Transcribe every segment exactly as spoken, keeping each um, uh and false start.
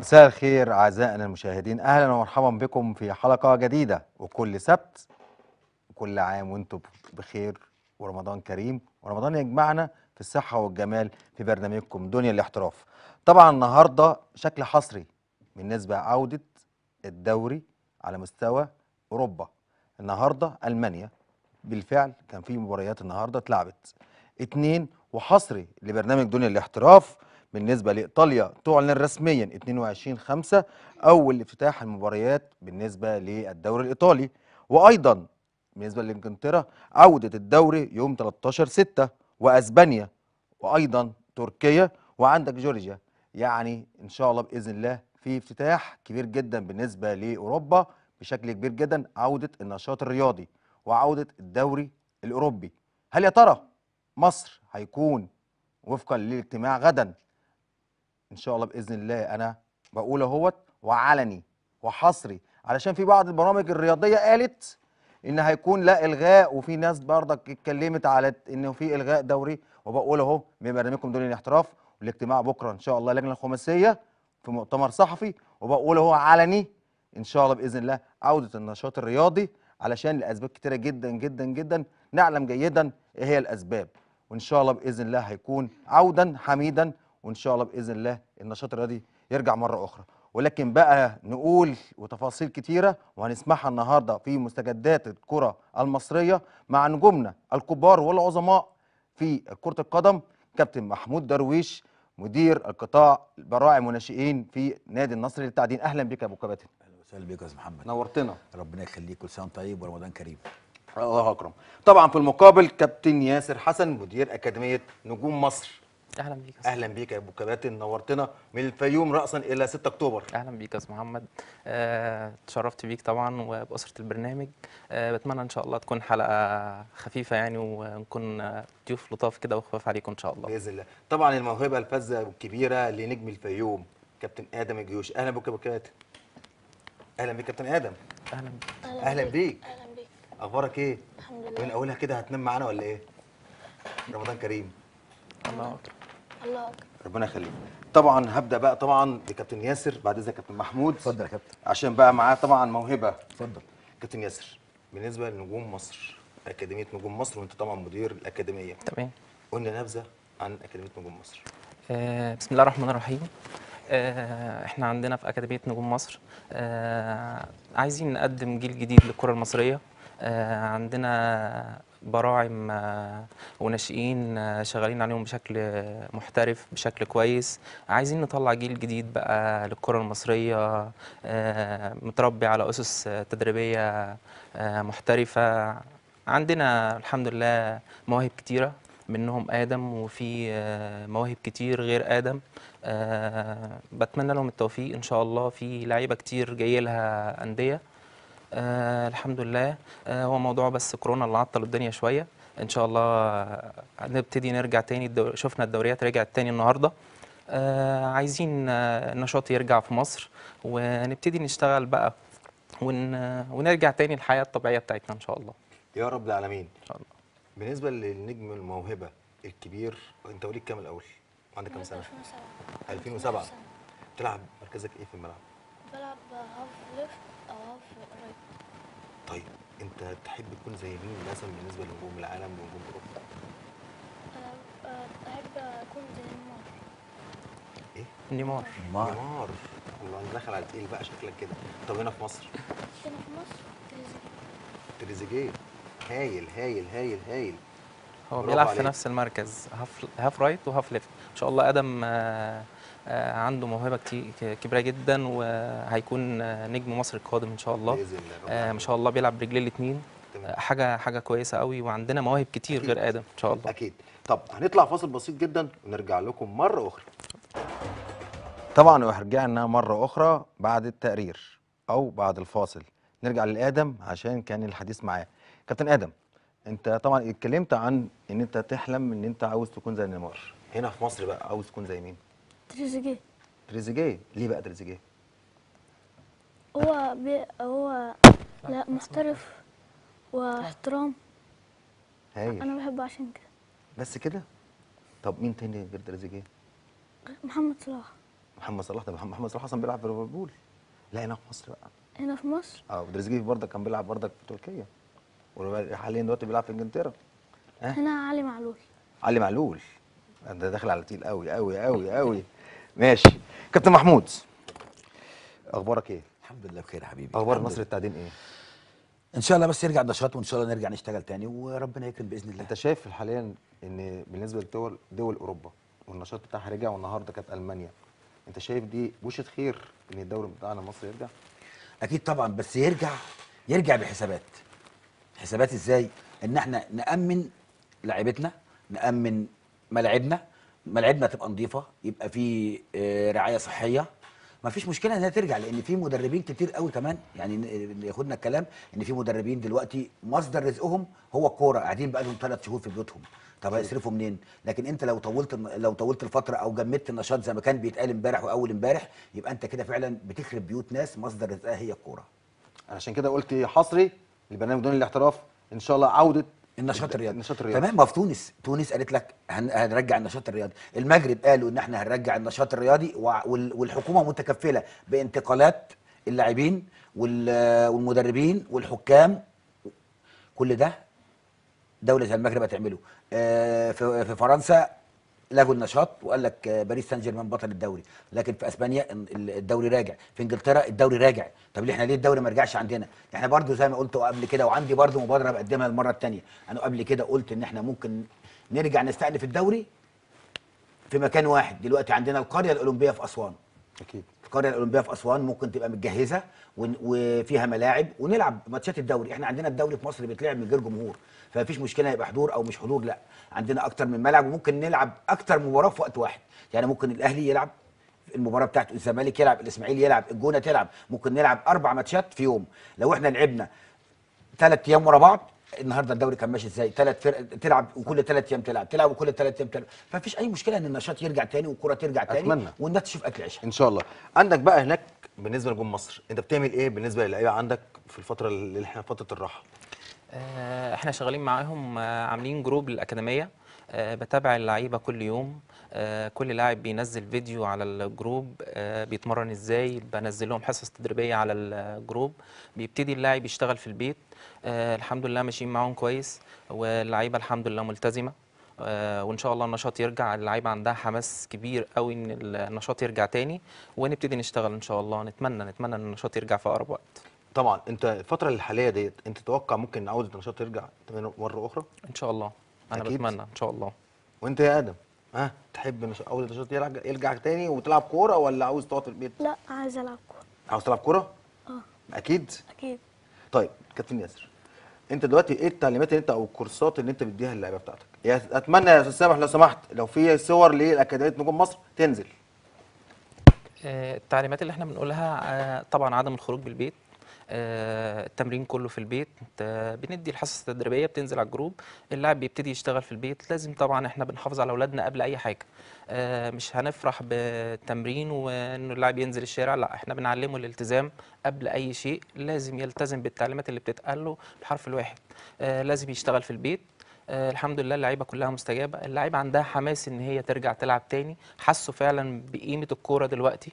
مساء الخير أعزائنا المشاهدين، أهلا ومرحبا بكم في حلقة جديدة. وكل سبت وكل عام وانتم بخير ورمضان كريم، ورمضان يجمعنا في الصحة والجمال في برنامجكم دنيا الاحتراف. طبعا النهاردة بشكل حصري بالنسبة عودة الدوري على مستوى أوروبا. النهاردة ألمانيا بالفعل كان في مباريات النهاردة اتلعبت اتنين، وحصري لبرنامج دنيا الاحتراف بالنسبة لإيطاليا تعلن رسميا اتنين وعشرين خمسة أول افتتاح المباريات بالنسبة للدوري الإيطالي. وأيضا بالنسبة لإنجلترا عودة الدوري يوم تلتاشر ستة، وأسبانيا وأيضا تركيا وعندك جورجيا. يعني إن شاء الله بإذن الله في افتتاح كبير جدا بالنسبة لأوروبا بشكل كبير جدا، عودة النشاط الرياضي وعودة الدوري الأوروبي. هل يا ترى مصر هيكون وفقا للاجتماع غدا ان شاء الله باذن الله؟ انا بقول اهوت وعلني وحصري، علشان في بعض البرامج الرياضيه قالت ان هيكون لا الغاء، وفي ناس برضك اتكلمت على انه في الغاء دوري. وبقول اهو من برنامجكم دوري الاحتراف، والاجتماع بكره ان شاء الله اللجنه الخماسيه في مؤتمر صحفي، وبقول اهو علني ان شاء الله باذن الله عوده النشاط الرياضي، علشان لاسباب كتيره جدا جدا جدا نعلم جيدا ايه هي الاسباب. وان شاء الله باذن الله هيكون عودا حميدا، وان شاء الله باذن الله النشاط الرياضي يرجع مره اخرى. ولكن بقى نقول وتفاصيل كتيره وهنسمعها النهارده في مستجدات الكره المصريه مع نجومنا الكبار والعظماء في كره القدم. كابتن محمود درويش مدير القطاع البراعم والناشئين في نادي النصر للتعدين. اهلا بك يا ابو كباتن. اهلا وسهلا بيك يا استاذ محمد. نورتنا. ربنا يخليك، كل سنه وانت طيب ورمضان كريم. الله اكرم. طبعا في المقابل كابتن ياسر حسن مدير اكاديميه نجوم مصر. اهلا بيك يا اهلا بيك يا ابو كباتن، نورتنا من الفيوم راسا الى ستة اكتوبر. اهلا بيك يا استاذ محمد. آه، اتشرفت بيك طبعا وباسره البرنامج. آه، بتمنى ان شاء الله تكون حلقه خفيفه يعني، ونكون آه، ضيوف لطاف كده وخفاف عليكم ان شاء الله. باذن الله. طبعا الموهبه الفذه والكبيره لنجم الفيوم كابتن ادم الجيوش. اهلا بك يا ابو كباتن. اهلا بك كابتن ادم. اهلا بيك. اهلا بيك. اهلا بيك. اخبارك ايه؟ الحمد لله. من اولها كده هتنام معانا ولا ايه؟ رمضان كريم. الله اكبر. الله اكبر. ربنا يخليك. طبعا هبدا بقى طبعا بكابتن ياسر، بعد اذنك كابتن محمود. اتفضل يا كابتن. عشان بقى معاه طبعا موهبه. اتفضل. كابتن ياسر، بالنسبه لنجوم مصر، اكاديميه نجوم مصر، وانت طبعا مدير الاكاديميه، تمام. قلنا نبذه عن اكاديميه نجوم مصر. آه، بسم الله الرحمن الرحيم. آه، احنا عندنا في اكاديميه نجوم مصر آه، عايزين نقدم جيل جديد للكره المصريه. آه، عندنا براعم آه، وناشئين آه، شغالين عليهم بشكل آه، محترف بشكل كويس. عايزين نطلع جيل جديد بقى للكره المصريه، آه، متربي على اسس آه، تدريبيه آه، محترفه. عندنا الحمد لله مواهب كتيره، منهم آدم، وفي آه، مواهب كتير غير آدم. آه، بتمنى لهم التوفيق إن شاء الله. في لعيبة كتير جاي لها أندية. آه، الحمد لله. آه، هو موضوع بس كورونا اللي عطل الدنيا شوية. إن شاء الله آه، هنبتدي نرجع تاني. الدو... شفنا الدوريات رجعت تاني النهاردة. آه، عايزين آه، النشاط يرجع في مصر، ونبتدي نشتغل بقى، ون... ونرجع تاني الحياة الطبيعية بتاعتنا إن شاء الله. يا رب العالمين. إن شاء الله. بالنسبه للنجم الموهبه الكبير، انت وليك كام الاول؟ عندك كام سنه؟ ألفين وسبعة. ألفين وسبعة. بتلعب مركزك ايه في الملعب؟ بلعب هاف ليفت او هاف رايت. طيب انت تحب تكون زي مين مثلا بالنسبه لنجوم العالم ونجوم اوروبا؟ أه، أه، احب اكون زي نيمار. ايه؟ نيمار. نيمار. نيمار. والله انا داخل على تقيل بقى شكلك كده. طب هنا في مصر؟ هنا في مصر تريزيجيه. تريزيجيه. هايل هايل هايل هايل. هو برافو بيلعب في عليك. نفس المركز، هاف هاف رايت وهاف ليفت. ان شاء الله ادم آه، آه، عنده موهبه كتير كبيره جدا، وهيكون آه، نجم مصر القادم ان شاء الله. باذن الله رب آه، العالمين. ما شاء الله بيلعب برجليه الاثنين. تمام. حاجه حاجه كويسه قوي، وعندنا مواهب كتير أكيد. غير ادم ان شاء الله. اكيد. طب هنطلع فاصل بسيط جدا ونرجع لكم مره اخرى. طبعا رجعنا مره اخرى بعد التقرير او بعد الفاصل. نرجع لادم عشان كان الحديث معاه. كابتن ادم، انت طبعا اتكلمت عن ان انت تحلم ان انت عاوز تكون زي نيمار. هنا في مصر بقى عاوز تكون زي مين؟ تريزيجيه. تريزيجيه. ليه بقى تريزيجيه؟ هو بي هو لا محترف واحترام. هايل. انا بحبه عشان كده. بس كده؟ طب مين تاني غير تريزيجيه؟ محمد صلاح. محمد صلاح ده محمد صلاح اصلا بيلعب في ليفربول. لا هنا في مصر بقى. هنا في مصر. اه ودريزيجيه برضك كان بيلعب برضك في تركيا، وحاليا دلوقتي بيلعب في انجلترا. ها هنا علي معلول. علي معلول. ده داخل على تقيل قوي قوي قوي قوي. ماشي كابتن محمود، اخبارك ايه؟ الحمد لله بخير يا حبيبي. اخبار الحمد مصر لله. التعدين ايه؟ ان شاء الله بس يرجع النشاط، وان شاء الله نرجع نشتغل تاني وربنا يكرم باذن الله. انت شايف حاليا ان بالنسبه لدول دول اوروبا والنشاط بتاعها رجع، والنهارده كانت المانيا، انت شايف دي بوشة خير ان الدوري بتاعنا مصر يرجع؟ اكيد طبعا، بس يرجع يرجع بحسابات. حسابات ازاي؟ ان احنا نامن لاعيبتنا، نامن ملاعبنا، ملاعبنا تبقى نظيفه، يبقى في آه، رعايه صحيه. ما فيش مشكله انها ترجع، لان في مدربين كتير قوي كمان، يعني ن- ياخدنا الكلام ان في مدربين دلوقتي مصدر رزقهم هو الكوره، قاعدين بقى لهم ثلاث شهور في بيوتهم. طب هيصرفوا منين؟ لكن انت لو طولت الن- لو طولت الفتره او جمدت النشاط زي ما كان بيتقال امبارح واول امبارح، يبقى انت كده فعلا بتخرب بيوت ناس مصدر رزقها هي الكوره. عشان كده قلت حصري البرنامج دون الاحتراف ان شاء الله عوده النشاط الرياضي. النشاط الرياضي. تمام. ما في تونس، تونس قالت لك هن... هنرجع النشاط الرياضي، المغرب قالوا ان احنا هنرجع النشاط الرياضي، وع- وال... والحكومه متكفله بانتقالات اللاعبين وال... والمدربين والحكام. كل ده دوله زي المغرب هتعمله. آه، في في فرنسا لغوا النشاط وقال لك آه، باريس سان جيرمان بطل الدوري، لكن في اسبانيا ال- الدوري راجع، في انجلترا الدوري راجع. طب ليه احنا ليه الدوري ما رجعش عندنا؟ احنا برضو زي ما قلت قبل كده، وعندي برضو مبادره بقدمها المره الثانيه. انا قبل كده قلت ان احنا ممكن نرجع نستأنف الدوري في مكان واحد. دلوقتي عندنا القريه الاولمبيه في اسوان. اكيد. القريه الاولمبيه في اسوان ممكن تبقى متجهزه ون- وفيها ملاعب ونلعب ماتشات الدوري. احنا عندنا الدوري في مصر بيتلعب من غير جمهور، فمفيش مشكله يبقى حضور او مش حضور. لا، عندنا اكتر من ملعب وممكن نلعب اكتر مباراه في وقت واحد. يعني ممكن الاهلي يلعب المباراه بتاعته، الزمالك يلعب، الاسماعيلي يلعب، الجونه تلعب. ممكن نلعب اربع ماتشات في يوم. لو احنا لعبنا ثلاث ايام ورا بعض، النهارده الدوري كان ماشي ازاي؟ ثلاث فرق تلعب وكل ثلاث ايام تلعب، تلعب وكل ثلاث ايام تلعب. فمفيش اي مشكله ان النشاط يرجع تاني والكره ترجع تاني أتمنى. والناس تشوف اكل عيشها. ان شاء الله. عندك بقى هناك بالنسبه لنجوم مصر، انت بتعمل ايه بالنسبه للعيبه عندك في الفتره اللي احنا فتره الراحه؟ آه، احنا شغالين معاهم، آه، عاملين جروب للأكاديمية. آه، بتابع اللعيبة كل يوم. آه، كل لاعب بينزل فيديو على الجروب، آه، بيتمرن ازاي، بنزل لهم حصص تدريبية على الجروب. بيبتدي اللاعب يشتغل في البيت. آه، الحمد لله ماشيين معاهم كويس، واللعيبة الحمد لله ملتزمة. آه، وان شاء الله النشاط يرجع، اللعيبة عندها حماس كبير قوي ان النشاط يرجع تاني، ونبتدي نشتغل ان شاء الله. نتمنى نتمنى ان النشاط يرجع في اقرب وقت. طبعا انت الفتره الحاليه ديت انت تتوقع ممكن عوده النشاط ترجع مره اخرى؟ ان شاء الله. انا أكيد. بتمنى ان شاء الله. وانت يا ادم ها تحب نش- عوده النشاط يرجع يرجع تاني وتلعب كوره، ولا عاوز تقعد في البيت؟ لا، عايز العب كوره. عاوز تلعب كوره؟ اه اكيد. اكيد. طيب كابتن ياسر، انت دلوقتي ايه التعليمات اللي انت او الكورسات اللي انت بتديها للعيبه بتاعتك؟ يا اتمنى يا استاذ سامح لو سمحت لو في صور لاكاديميه نجوم مصر تنزل. آه، التعليمات اللي احنا بنقولها، آه، طبعا عدم الخروج بالبيت. آه، التمرين كله في البيت. آه، بندي الحصص التدريبيه بتنزل على الجروب، اللاعب بيبتدي يشتغل في البيت. لازم طبعا احنا بنحافظ على اولادنا قبل اي حاجه. آه، مش هنفرح بالتمرين وانه اللاعب ينزل الشارع، لا، احنا بنعلمه الالتزام قبل اي شيء. لازم يلتزم بالتعليمات اللي بتتقال له بالحرف الواحد. آه، لازم يشتغل في البيت. آه، الحمد لله اللعيبه كلها مستجابه، اللعيبه عندها حماس ان هي ترجع تلعب تاني، حسوا فعلا بقيمه الكوره دلوقتي.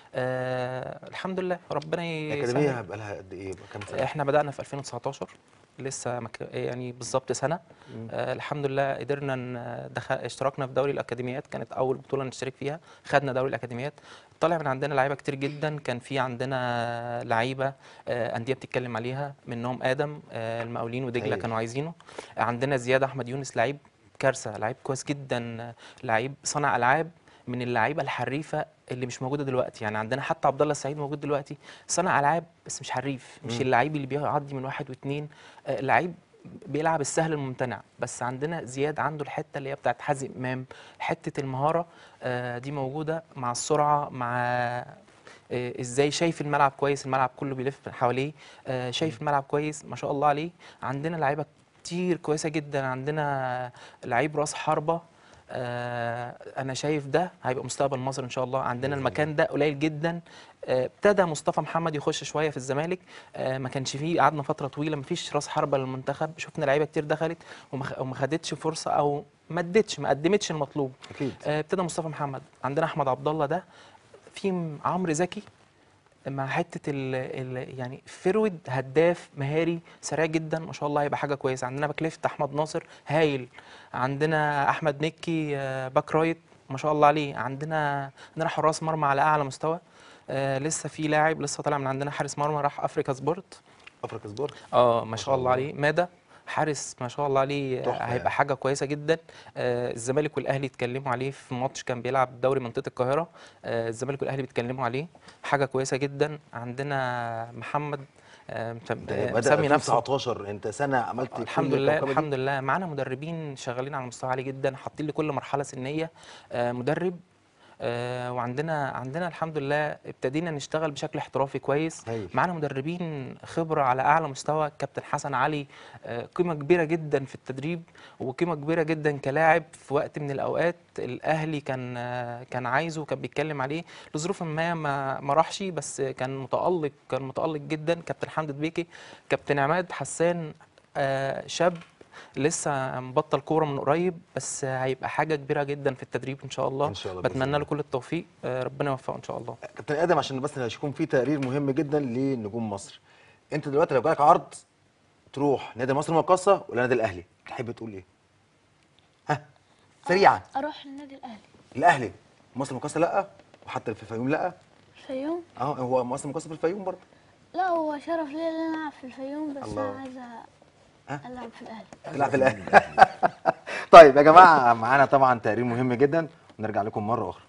آه الحمد لله، ربنا الاكاديميه يسهل. هيبقى لها قد ايه؟ بقى كام سنه؟ احنا بدأنا في ألفين وتسعتاشر، لسه مك... يعني بالظبط سنة. آه الحمد لله قدرنا ن- دخل... اشتركنا في دوري الأكاديميات، كانت أول بطولة نشترك فيها، خدنا دوري الأكاديميات. طلع من عندنا لعيبة كتير جدا، كان في عندنا لعيبة آه أندية بتتكلم عليها، منهم آدم، آه المقاولين ودجلة هايل. كانوا عايزينه. عندنا زياد أحمد يونس، لعيب كارثة، لعيب كويس جدا، آه، لعيب صانع ألعاب، من اللعيبه الحريفه اللي مش موجوده دلوقتي. يعني عندنا حتى عبد الله السعيد موجود دلوقتي، صانع العاب بس مش حريف، مش مم. اللعيب اللي بيعدي من واحد واثنين. آه لعيب بيلعب السهل الممتنع. بس عندنا زياد عنده الحته اللي هي بتاعت حازم امام، حته المهاره. آه دي موجوده مع السرعه، مع آه، ازاي شايف الملعب كويس، الملعب كله بيلف حواليه. آه، شايف الملعب كويس ما شاء الله عليه. عندنا لعيبه كتير كويسه جدا. عندنا لعيب راس حربه، آه، انا شايف ده هيبقى مستقبل مصر ان شاء الله. عندنا بإذن المكان ده قليل جدا. آه، ابتدى مصطفى محمد يخش شويه في الزمالك، آه، ما كانش فيه، قعدنا فتره طويله ما فيش راس حربه للمنتخب. شفنا لعيبه كتير دخلت وما خ- وما خدتش فرصه، او ما ادتش ما قدمتش المطلوب. اكيد. آه، ابتدى مصطفى محمد. عندنا احمد عبد الله، ده في م- عمرو زكي مع حته ال ال يعني فيرود هداف مهاري سريع جدا ما شاء الله، هيبقى حاجه كويسه. عندنا باك ليفت احمد ناصر هايل. عندنا احمد مكي آه، باك رايت ما شاء الله عليه. عندنا عندنا حراس مرمى على اعلى مستوى. آه لسه في لاعب لسه طالع من عندنا حارس مرمى راح افريكا سبورت. افريقيا سبورت. اه ما شاء الله عليه. ماده حارس ما شاء الله عليه، آه، تحفة هيبقى يعني. حاجه كويسه جدا. آه الزمالك والاهلي اتكلموا عليه في ماتش كان بيلعب دوري منطقه القاهره. آه الزمالك والاهلي بيتكلموا عليه، حاجه كويسه جدا. عندنا محمد آه مسم- ده آه، بدأ مسمي نفسه. ألفين وتسعتاشر، انت سنه عملت كل الحمد لله الكوكبه دي. الحمد لله. معانا مدربين شغالين على مستوى عالي جدا، حاطين لكل مرحله سنيه آه مدرب. آه وعندنا عندنا الحمد لله ابتدينا نشتغل بشكل احترافي كويس. هايل. معانا مدربين خبرة على أعلى مستوى. كابتن حسن علي آه قيمة كبيرة جدا في التدريب، وقيمة كبيرة جدا كلاعب. في وقت من الأوقات الأهلي كان آه كان عايزه وكان بيتكلم عليه لظروف ما ما ما راحش، بس كان متألق كان متألق جدا. كابتن حمد بيكي، كابتن عماد حسان آه شاب لسه مبطل كوره من قريب، بس هيبقى حاجه كبيره جدا في التدريب ان شاء الله. ان شاء الله بإذن بتمنى له الله. كل التوفيق، آه، ربنا يوفقه ان شاء الله. كابتن ادم، عشان بس هيكون في تقرير مهم جدا لنجوم مصر. انت دلوقتي لو جالك عرض تروح نادي مصر المقاصه ولا نادي الاهلي، تحب تقول ايه؟ ها سريعا. اروح النادي الاهلي. الاهلي. مصر المقاصه لا، وحتى في الفيوم لا. الفيوم. اه هو مصر المقاصه في الفيوم برضه. لا هو شرف ليا ان انا العب في الفيوم، بس الله. انا عايزه ها؟ العب في الاهلي. تلعب في الاهلي. طيب يا جماعه، معانا طبعا تقرير مهم جدا، ونرجع لكم مره اخرى.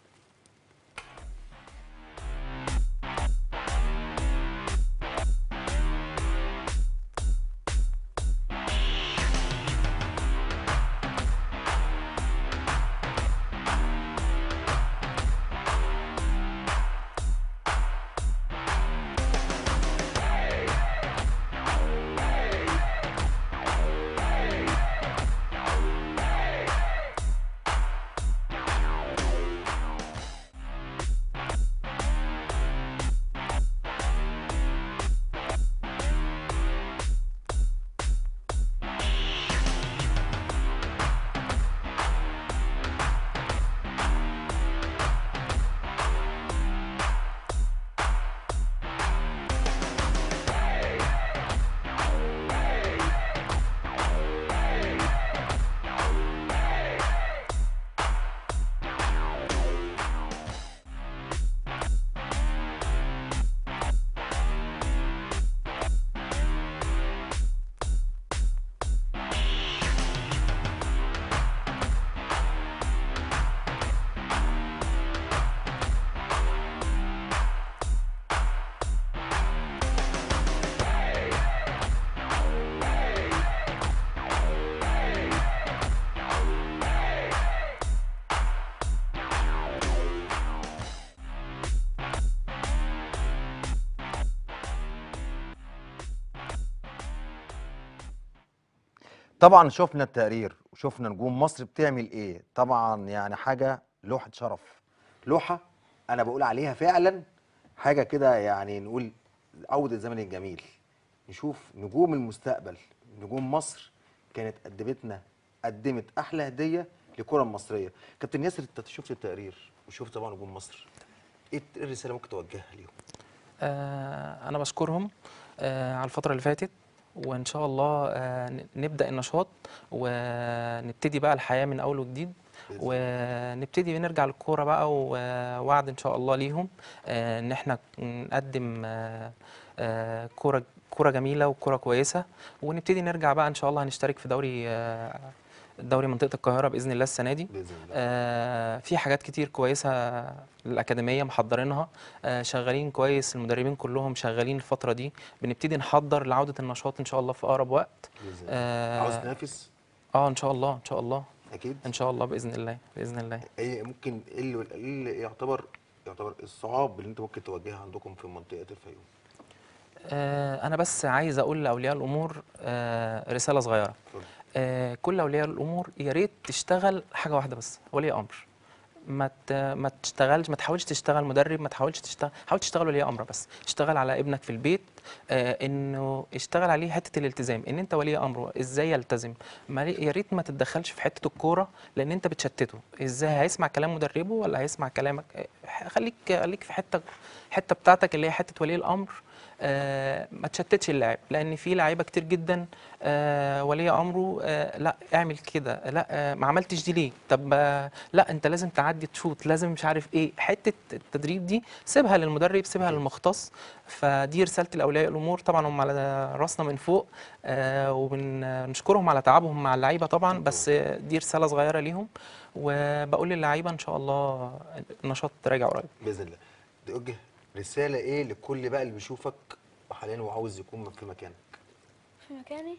طبعا شفنا التقرير وشفنا نجوم مصر بتعمل ايه. طبعا يعني حاجه لوحه شرف، لوحه انا بقول عليها فعلا حاجه كده، يعني نقول عوده الزمن الجميل. نشوف نجوم المستقبل، نجوم مصر كانت قدمتنا قدمت احلى هديه للكره المصريه. كابتن ياسر، انت شفت التقرير وشفت طبعا نجوم مصر، ايه الرساله ممكن توجهها ليهم؟ آه انا بشكرهم آه على الفتره اللي فاتت، وان شاء الله آه ن- نبدا النشاط ونبتدي بقى الحياه من اول وجديد، بإذن الله. ونبتدي نرجع للكوره بقى. ووعد ان شاء الله ليهم آه ان احنا نقدم آه آه كوره كوره جميله وكوره كويسه، ونبتدي نرجع بقى ان شاء الله هنشترك في دوري آه دوري منطقه القاهره باذن الله السنه دي. باذن الله. آه في حاجات كتير كويسه الأكاديمية محضرينها، آه شغالين كويس. المدربين كلهم شغالين الفترة دي. بنبتدي نحضر لعودة النشاط إن شاء الله في أقرب وقت. باذن الله. آه عاوز تنافس؟ اه ان شاء الله ان شاء الله اكيد ان شاء الله باذن الله باذن الله. ايه ممكن ايه اللي إيه اللي يعتبر يعتبر الصعاب اللي انت ممكن تواجهها عندكم في منطقه الفيوم؟ آه انا بس عايز اقول لاولياء الامور آه رساله صغيره. اتفضل. آه كل اولياء الامور يا ريت تشتغل حاجه واحده بس، ولي امر. ما ت- ما تشتغلش ما تحاولش تشتغل مدرب، ما تحاولش تشتغل حاول تشتغل ولي امر بس. اشتغل على ابنك في البيت، آه انه اشتغل عليه حته الالتزام، ان انت ولي امره ازاي يلتزم. ما لي- يا ريت ما تتدخلش في حته الكوره، لان انت بتشتته. ازاي هيسمع كلام مدربه ولا هيسمع كلامك؟ آه، خليك خليك في حته حته بتاعتك اللي هي حته ولي الامر. آه ما تشتتش اللاعب، لان في لعيبه كتير جدا آه ولي امره آه لا اعمل كده، لا آه ما عملتش دي ليه، طب آه لا انت لازم تعدي تشوط، لازم مش عارف ايه. حته التدريب دي سيبها للمدرب، سيبها للمختص. فدي رساله الاولياء الامور، طبعا هم على راسنا من فوق، آه وبنشكرهم على تعبهم مع اللعيبه طبعا، بس آه، دي رساله صغيره ليهم. وبقول للعيبه ان شاء الله النشاط راجع قريب. باذن الله. توجه رساله ايه لكل بقى اللي بيشوفك حاليا وعاوز يكون في مكانك؟ في مكاني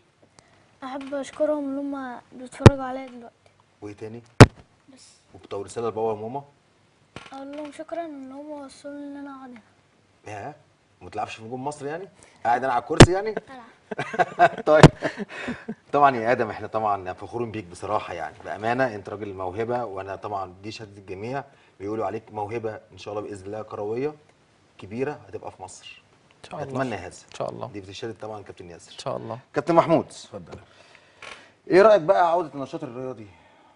احب اشكرهم ان هم بيتفرجوا عليا دلوقتي. وايه تاني؟ بس وبتقول رساله لبابا وماما؟ اقول لهم شكرا ان هم وصلوا ان انا اقعد هنا يا ما تلعبش في نجوم مصر يعني؟ قاعد انا على الكرسي يعني؟ العب. طيب. طبعا يا ادم احنا طبعا فخورين بيك بصراحه، يعني بامانه انت راجل موهبه، وانا طبعا دي شهاده الجميع، بيقولوا عليك موهبه ان شاء الله باذن الله كرويه كبيره هتبقى في مصر. ان شاء الله، اتمنى هذا ان شاء الله، دي في شهاده طبعا كابتن ياسر. ان شاء الله. كابتن محمود، اتفضل. ايه رايك بقى عوده النشاط الرياضي؟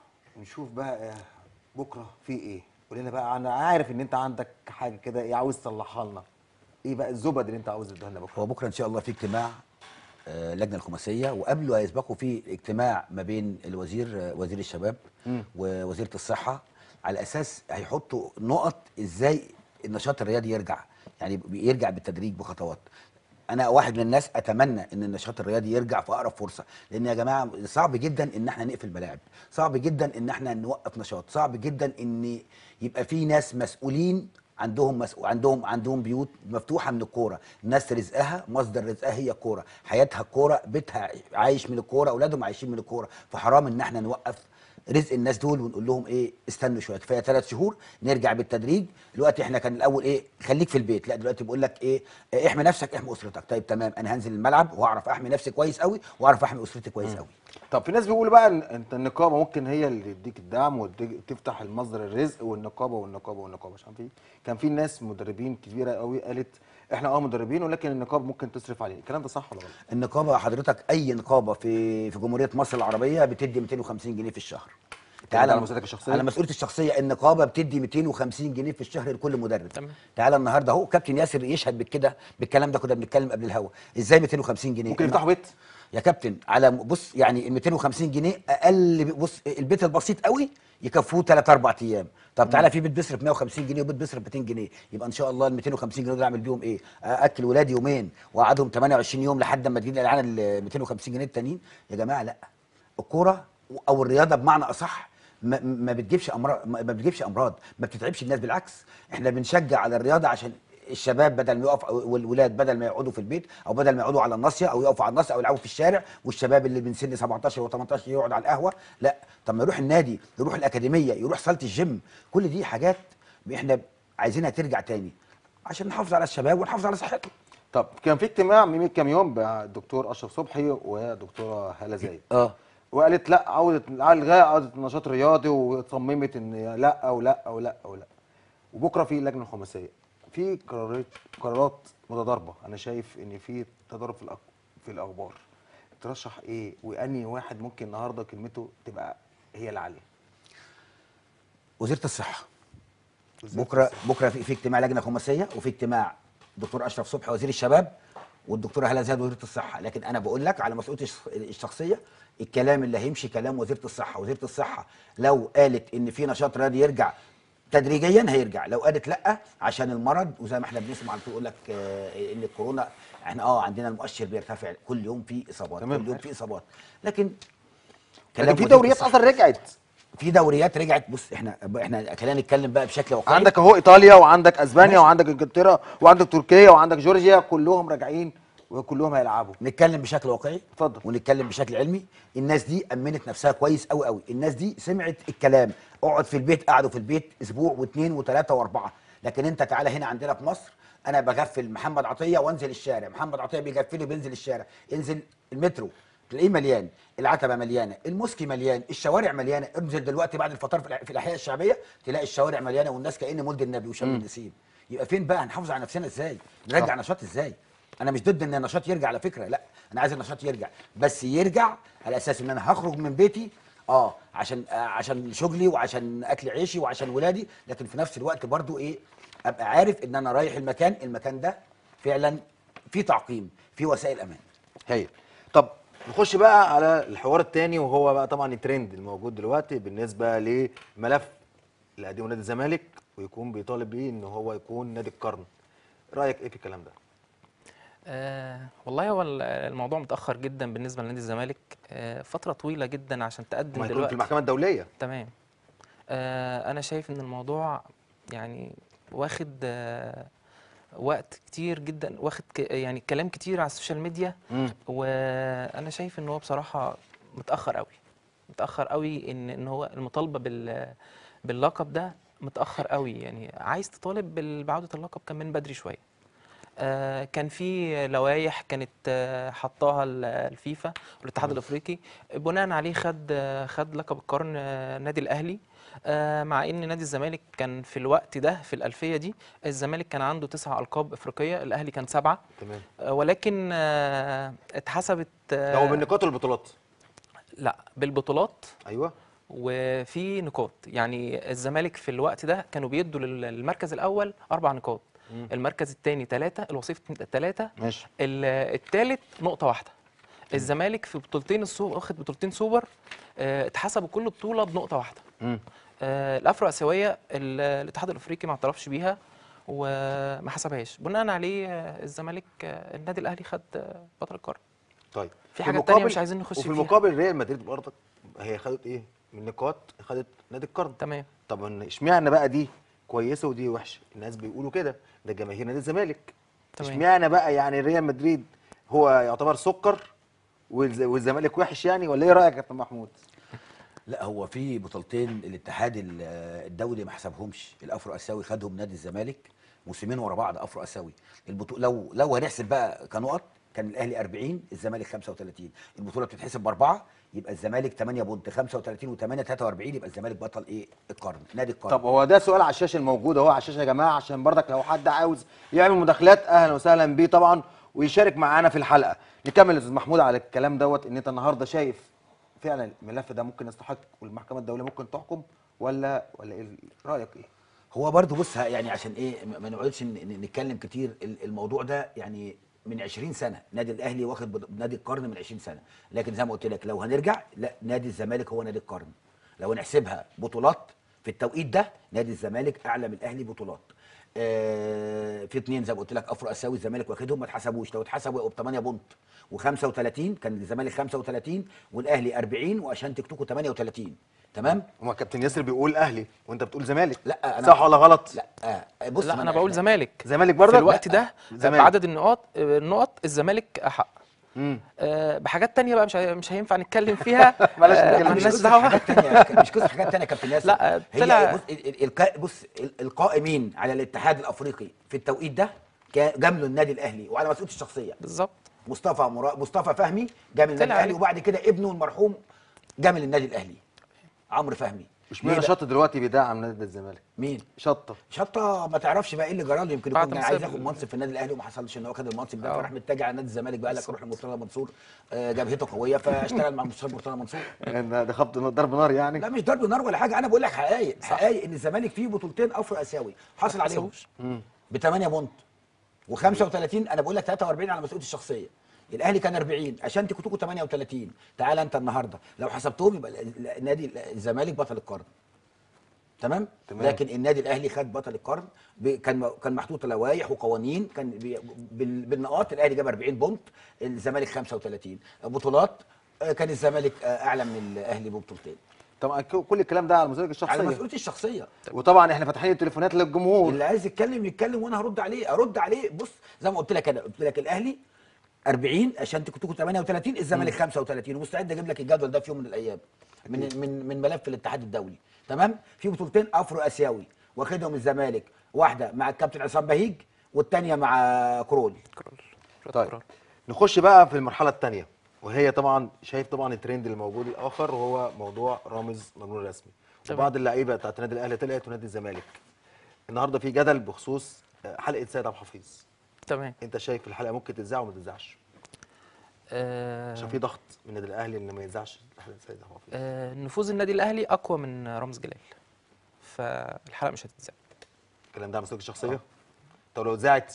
نشوف بقى آه، بكره في ايه؟ قول لنا بقى، انا عارف ان انت عندك حاجه كده ايه عاوز تصلحها لنا. ايه بقى الزبد اللي انت عاوز تديها لنا بكره؟ هو بكره ان شاء الله في اجتماع آه، اللجنه الخماسيه، وقبله هيسبقوا في اجتماع ما بين الوزير آه، وزير الشباب مم. ووزيره الصحه، على اساس هيحطوا نقط ازاي النشاط الرياضي يرجع، يعني يرجع بالتدريج بخطوات. انا واحد من الناس اتمنى ان النشاط الرياضي يرجع في اقرب فرصه، لان يا جماعه صعب جدا ان احنا نقفل ملاعب، صعب جدا ان احنا نوقف نشاط، صعب جدا ان يبقى في ناس مسؤولين عندهم مسؤول عندهم عندهم بيوت مفتوحه من الكوره، ناس رزقها مصدر رزقها هي الكوره، حياتها الكوره، بيتها عايش من الكوره، اولادهم عايشين من الكوره، فحرام ان احنا نوقف رزق الناس دول ونقول لهم ايه استنوا شويه، كفايه ثلاث شهور نرجع بالتدريج. دلوقتي احنا كان الاول ايه خليك في البيت، لا دلوقتي بيقول لك ايه اه، احمي نفسك احمي اسرتك. طيب تمام، انا هنزل الملعب واعرف احمي نفسي كويس قوي واعرف احمي اسرتي كويس قوي. طب في ناس بيقولوا بقى ان انت النقابه ممكن هي اللي تديك الدعم وتفتح المصدر الرزق، والنقابه والنقابه والنقابه مش عارف ايه. كان في ناس مدربين كبيره قوي قالت احنا اه مدربين ولكن النقابه ممكن تصرف علينا، الكلام ده صح ولا غلط؟ النقابه حضرتك اي نقابه في في جمهوريه مصر العربيه بتدي مئتين وخمسين جنيه في الشهر. تعالى على مسؤوليتك الشخصيه. على مسؤوليتي الشخصيه النقابه بتدي مئتين وخمسين جنيه في الشهر لكل مدرب. تمام. تعالى النهارده اهو كابتن ياسر يشهد بالكده بالكلام ده، كنا بنتكلم قبل الهوا ازاي مئتين وخمسين جنيه ممكن يفتحوا بيت. يا كابتن على بص يعني ال مئتين وخمسين جنيه اقل، بص البيت البسيط قوي يكفوه ثلاث اربع ايام. طب تعالى في بيت بيصرف مئة وخمسين جنيه وبيت بيصرف مئتين جنيه، يبقى ان شاء الله ال مئتين وخمسين جنيه دول اعمل بيهم ايه؟ اكل ولادي يومين واقعدهم ثمانية وعشرين يوم لحد ما تجيني العيال ال مئتين وخمسين جنيه التانيين. يا جماعه لا، الكوره او الرياضه بمعنى اصح ما, ما بتجيبش امراض، ما بتجيبش امراض، ما بتتعبش الناس، بالعكس احنا بنشجع على الرياضه عشان الشباب بدل ما يقف والولاد بدل ما يقعدوا في البيت او بدل ما يقعدوا على الناصيه او يقفوا على الناصيه او يلعبوا في الشارع، والشباب اللي من سن سبعتاشر و18 يقعد على القهوه، لا طب ما يروح النادي، يروح الاكاديميه، يروح صاله الجيم. كل دي حاجات احنا عايزينها ترجع تاني عشان نحافظ على الشباب ونحافظ على صحتهم. طب كان في اجتماع من كام يوم مع الدكتور اشرف صبحي ودكتوره هاله زايد، اه وقالت لا عوده الغاء عوده النشاط الرياضي، وصممت ان لا ولا ولا ولا. وبكره في لجنه خماسيه، في قرارات قرارات متضاربه، انا شايف ان في تضارب في الأخ... في الاخبار. ترشح ايه واني واحد ممكن النهارده كلمته تبقى هي اللي عليه؟ وزيره الصحه وزيرة بكره الصحة. بكره في, في اجتماع لجنه خماسيه، وفي اجتماع الدكتور اشرف صبحي وزير الشباب والدكتوره هاله زايد وزيره الصحه. لكن انا بقول لك على مسؤوليتي الشخصيه الكلام اللي هيمشي كلام وزيره الصحه. وزيره الصحه لو قالت ان في نشاط رياضي يرجع تدريجيا هيرجع، لو قالت لا عشان المرض، وزي ما احنا بنسمع على طول يقول لك آه، ان الكورونا احنا اه عندنا المؤشر بيرتفع كل يوم في اصابات، تمام. كل يوم في اصابات، لكن لكن في وزيرة دوريات الصحة. اصلا رجعت. في دوريات رجعت. بص احنا احنا خلينا نتكلم بقى بشكل واقعي. عندك اهو ايطاليا وعندك اسبانيا ماشي. وعندك انجلترا وعندك تركيا وعندك جورجيا، كلهم راجعين وكلهم هيلعبوا. نتكلم بشكل واقعي اتفضل. ونتكلم بشكل علمي. الناس دي امنت نفسها كويس قوي قوي، الناس دي سمعت الكلام، اقعد في البيت، قعدوا في البيت اسبوع واثنين وثلاثه واربعه. لكن انت تعالى هنا عندنا في مصر، انا بغفل محمد عطيه وانزل الشارع، محمد عطيه بيغفلي بينزل الشارع، انزل المترو تلاقيه مليان، العتبه مليانه، الموسكي مليان، الشوارع مليانه. انزل دلوقتي بعد الفطار في الأح- في الاحياء الشعبيه تلاقي الشوارع مليانه والناس كأن مولد النبي وشم النسيم. يبقى فين بقى هنحافظ على نفسنا ازاي؟ نرجع صح. نشاط ازاي؟ انا مش ضد ان النشاط يرجع على فكره، لا انا عايز النشاط يرجع، بس يرجع على اساس ان انا هخرج من بيتي اه عشان آه عشان شغلي وعشان اكل عيشي وعشان ولادي، لكن في نفس الوقت برضو ايه، ابقى عارف ان انا رايح المكان المكان ده فعلا في تعقيم، في وسائل امان. هايل. طب نخش بقى على الحوار التاني، وهو بقى طبعا الترند الموجود دلوقتي بالنسبه لملف اللي قدمه نادي الزمالك ويكون بيطالب بيه ان هو يكون نادي القرن. رايك ايه في الكلام ده؟ آه والله هو ال- الموضوع متأخر جدا بالنسبة لنادي الزمالك. آه فترة طويلة جدا عشان تقدم ما يكون في دلوقتي. المحكمه الدوليه. تمام. آه أنا شايف إن الموضوع يعني واخد آه وقت كتير جدا، واخد ك يعني كلام كتير على السوشيال ميديا. امم وأنا شايف إن هو بصراحة متأخر قوي، متأخر قوي إن إن هو المطالبة بال باللقب ده متأخر قوي. يعني عايز تطالب بال- بعودة اللقب كان من بدري شوية. آه، كان في لوائح كانت آه، حطاها ال- الفيفا والاتحاد الافريقي، بناء عليه خد آه، خد لقب القرن آه، النادي الاهلي. آه، مع ان نادي الزمالك كان في الوقت ده في الالفيه دي الزمالك كان عنده تسع القاب افريقيه، الاهلي كان سبعه. تمام. آه، ولكن آه، اتحسبت ده هو آه، بالنقاط والبطولات. لا بالبطولات ايوه. وفي نقاط. يعني الزمالك في الوقت ده كانوا بيدوا لل- للمركز الاول اربع نقاط، مم. المركز الثاني ثلاثه، الوصيف ثلاثه، ماشي. الثالث نقطه واحده. الزمالك في بطولتين السوبر واخد بطولتين سوبر، آه، اتحسبوا كل بطوله بنقطه واحده. امم آه، الافرو اسيويه ال- الاتحاد الافريقي ما اعترفش بيها وما حسبهاش. بناء عليه آه، الزمالك آه، النادي الاهلي خد آه، بطل القرن. طيب. في في حاجات تانية المقابل مش عايزين نخش وفي فيها. المقابل ريال مدريد برضك هي خدت ايه من نقاط، خدت نادي القرن. تمام. طب إن- اشمعنى بقى دي كويسه ودي وحشه؟ الناس بيقولوا كده، ده جماهير نادي الزمالك. تمام. اشمعنى بقى يعني ريال مدريد هو يعتبر سكر والز- والزمالك وحش يعني، ولا ايه رايك يا كابتن محمود؟ لا هو في بطولتين الاتحاد ال- الدولي ما حسبهمش، الافرو اسيوي خدهم نادي الزمالك موسمين ورا بعض افرو اسيوي. البطوله لو لو هنحسب بقى كنقط كان الاهلي أربعين الزمالك خمسة وثلاثين، البطوله بتتحسب باربعه يبقى الزمالك ثمانية بونت خمسة وثلاثين و8 ثلاثة وأربعين، يبقى الزمالك بطل ايه القرن نادي القرن. طب هو ده سؤال على الشاشه الموجود اهو على الشاشه يا جماعه، عشان برضك لو حد عاوز يعمل مداخلات اهلا وسهلا بيه طبعا ويشارك معانا في الحلقه. نكمل يا استاذ محمود على الكلام دوت، ان انت النهارده شايف فعلا الملف ده ممكن يستحق والمحكمه الدوليه ممكن تحكم، ولا ولا ايه رايك ايه؟ هو برضو بص ه- يعني عشان ايه ما ما نقعدش ن- ن- نتكلم كتير، ال- الموضوع ده يعني من عشرين سنه نادي الاهلي واخد بط- نادي القرن من عشرين سنه، لكن زي ما قلت لك لو هنرجع لا نادي الزمالك هو نادي القرن. لو نحسبها بطولات في التوقيت ده نادي الزمالك اعلى من الاهلي بطولات. آه في اتنين زي ما قلت لك افرو اسيوي الزمالك واخدهم ما اتحسبوش، لو اتحسبوا يبقوا ب ثمانية بونت و35 كان الزمالك خمسة وثلاثين والاهلي أربعين وعشان تكتوكو ثمانية وثلاثين. تمام. هما كابتن ياسر بيقول اهلي وانت بتقول زمالك، لا انا صح ولا غلط؟ لا آه بص لا ما انا بقول إحنا- زمالك. زمالك برضك؟ في الوقت لا، ده زمالك. بعدد النقاط النقط الزمالك احق. امم آه، بحاجات تانية بقى مش هي- مش هينفع نتكلم فيها. بلاش آه، نتكلم. مش مالناش قصه دعوه. حاجات تانية، مش قصه حاجات تانية يا كابتن ياسر. لا، هي طلع- بص ال- ال- القا- بص ال- القائمين على الاتحاد الافريقي في التوقيت ده كا- جاملوا النادي الاهلي وعلى مسؤوليته الشخصيه. بالظبط. مصطفى مرا... مصطفى فهمي جامل النادي طلع الاهلي، عليه. وبعد كده ابنه المرحوم جامل النادي الاهلي عمرو فهمي. اشمعنى ليه بقى؟ شط دلوقتي بيدعم نادي الزمالك؟ مين؟ شطه. شطه ما تعرفش بقى ايه اللي جرى له، يمكن بعد يكون كان ما عايز ساب ياخد ال- منصب في النادي الاهلي وما حصلش ان هو خد المنصب ده، آه. فراح متجه على نادي الزمالك بقى لك روح لمرتضى منصور. آه، جبهته قويه فاشتغل مع مستشار مرتضى منصور. يعني ده خبط ضرب نار يعني. لا مش ضرب نار ولا حاجه، انا بقول لك حقائق حقائق ان الزمالك فيه بطولتين افرو اسيوي حصل عليهم حصلوش. ب ثمانية بونت و35، انا بقول لك ثلاثة وأربعين على مسؤوليتي الشخصيه. الاهلي كان أربعين عشان تكتكوا ثمانية وثلاثين. تعال انت النهارده لو حسبتهم يبقى ال- ال- نادي الزمالك بطل القرن. تمام؟ تمام. لكن النادي الاهلي خد بطل القرن ب- كان كان محطوطه لوائح وقوانين، كان بي- بال- بالنقاط الاهلي جاب أربعين بونت الزمالك خمسة وثلاثين بطولات. آه، كان الزمالك آه، اعلى من الاهلي ببطولتين طبعا ك- كل الكلام ده على مسؤوليتك على الشخصيه. مسؤوليتي الشخصيه. وطبعا احنا فاتحين التليفونات للجمهور. اللي عايز يتكلم يتكلم وانا هرد عليه ارد عليه. بص زي ما قلت لك انا قلت لك الاهلي أربعين عشان تكتكوا ثمانية وثلاثين الزمالك خمسة وثلاثين، ومستعد اجيب لك الجدول ده في يوم من الايام من من من ملف الاتحاد الدولي. تمام. في بطولتين افرو اسيوي واخدهم الزمالك، واحده مع الكابتن عصام بهيج والثانيه مع كرول. كرول. طيب كرول. نخش بقى في المرحله الثانيه، وهي طبعا شايف طبعا الترند اللي موجود الاخر وهو موضوع رامز مجنون رسمي. تمام. وبعض اللعيبه بتاعت النادي الاهلي طلعت ونادي الزمالك. النهارده في جدل بخصوص آه، حلقه سيد عبد الحفيظ. تمام. انت شايف الحلقه ممكن تتذاع وما تتذاعش آه عشان في ضغط من النادي الاهلي ان ما يتذاعش حلقه سيد حفيظ؟ آه نفوذ النادي الاهلي اقوى من رامز جلال، فالحلقه مش هتتذاع. الكلام ده على مسؤوليتك الشخصيه؟ طب لو اتذاعت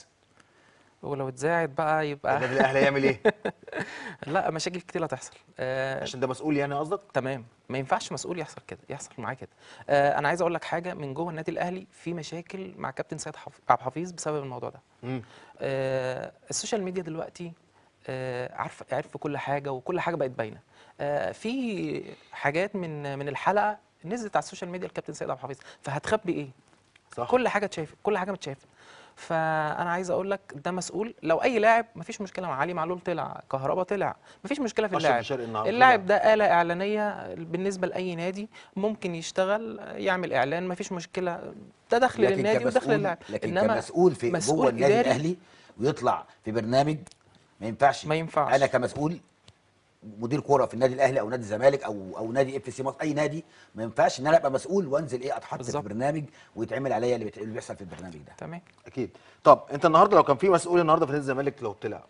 ولو اتذاعت بقى يبقى النادي الاهلي هيعمل ايه؟ لا، مشاكل كتير هتحصل. آه عشان ده مسؤول يعني قصدك؟ تمام. ما ينفعش مسؤول يحصل كده، يحصل معاه كده. آه انا عايز اقول لك حاجه، من جوه النادي الاهلي في مشاكل مع كابتن سيد حف... عبد الحفيظ بسبب الموضوع ده. امم آه السوشيال ميديا دلوقتي آه عارف عارف كل حاجه، وكل حاجه بقت باينه. آه في حاجات من من الحلقه نزلت على السوشيال ميديا الكابتن سيد عبد الحفيظ، فهتخبي ايه؟ صح. كل حاجه اتشافت، كل حاجه متشافه. فانا عايز اقول لك ده مسؤول. لو اي لاعب مفيش مشكله، مع علي معلول طلع، كهربا طلع، مفيش مشكله في أشرف اللاعب. بن شرقي النهارده اللاعب ده آلة إعلانية بالنسبة لأي نادي، ممكن يشتغل يعمل إعلان، مفيش مشكلة. ده دخل لكن للنادي ودخل كمسؤول للاعب. لكن إنما كمسؤول في مسؤول جوه النادي إداري الاهلي ويطلع في برنامج ما ينفعش. ما ينفعش. انا كمسؤول مدير كوره في النادي الاهلي او نادي الزمالك او او نادي اف سي مصر، اي نادي، ما ينفعش ان انا ابقى مسؤول وانزل ايه اتحط بالظبط. في برنامج ويتعمل عليا اللي, بت... اللي بيحصل في البرنامج ده. تمام. اكيد. طب انت النهارده لو كان في مسؤول النهارده في نادي الزمالك لو طلع،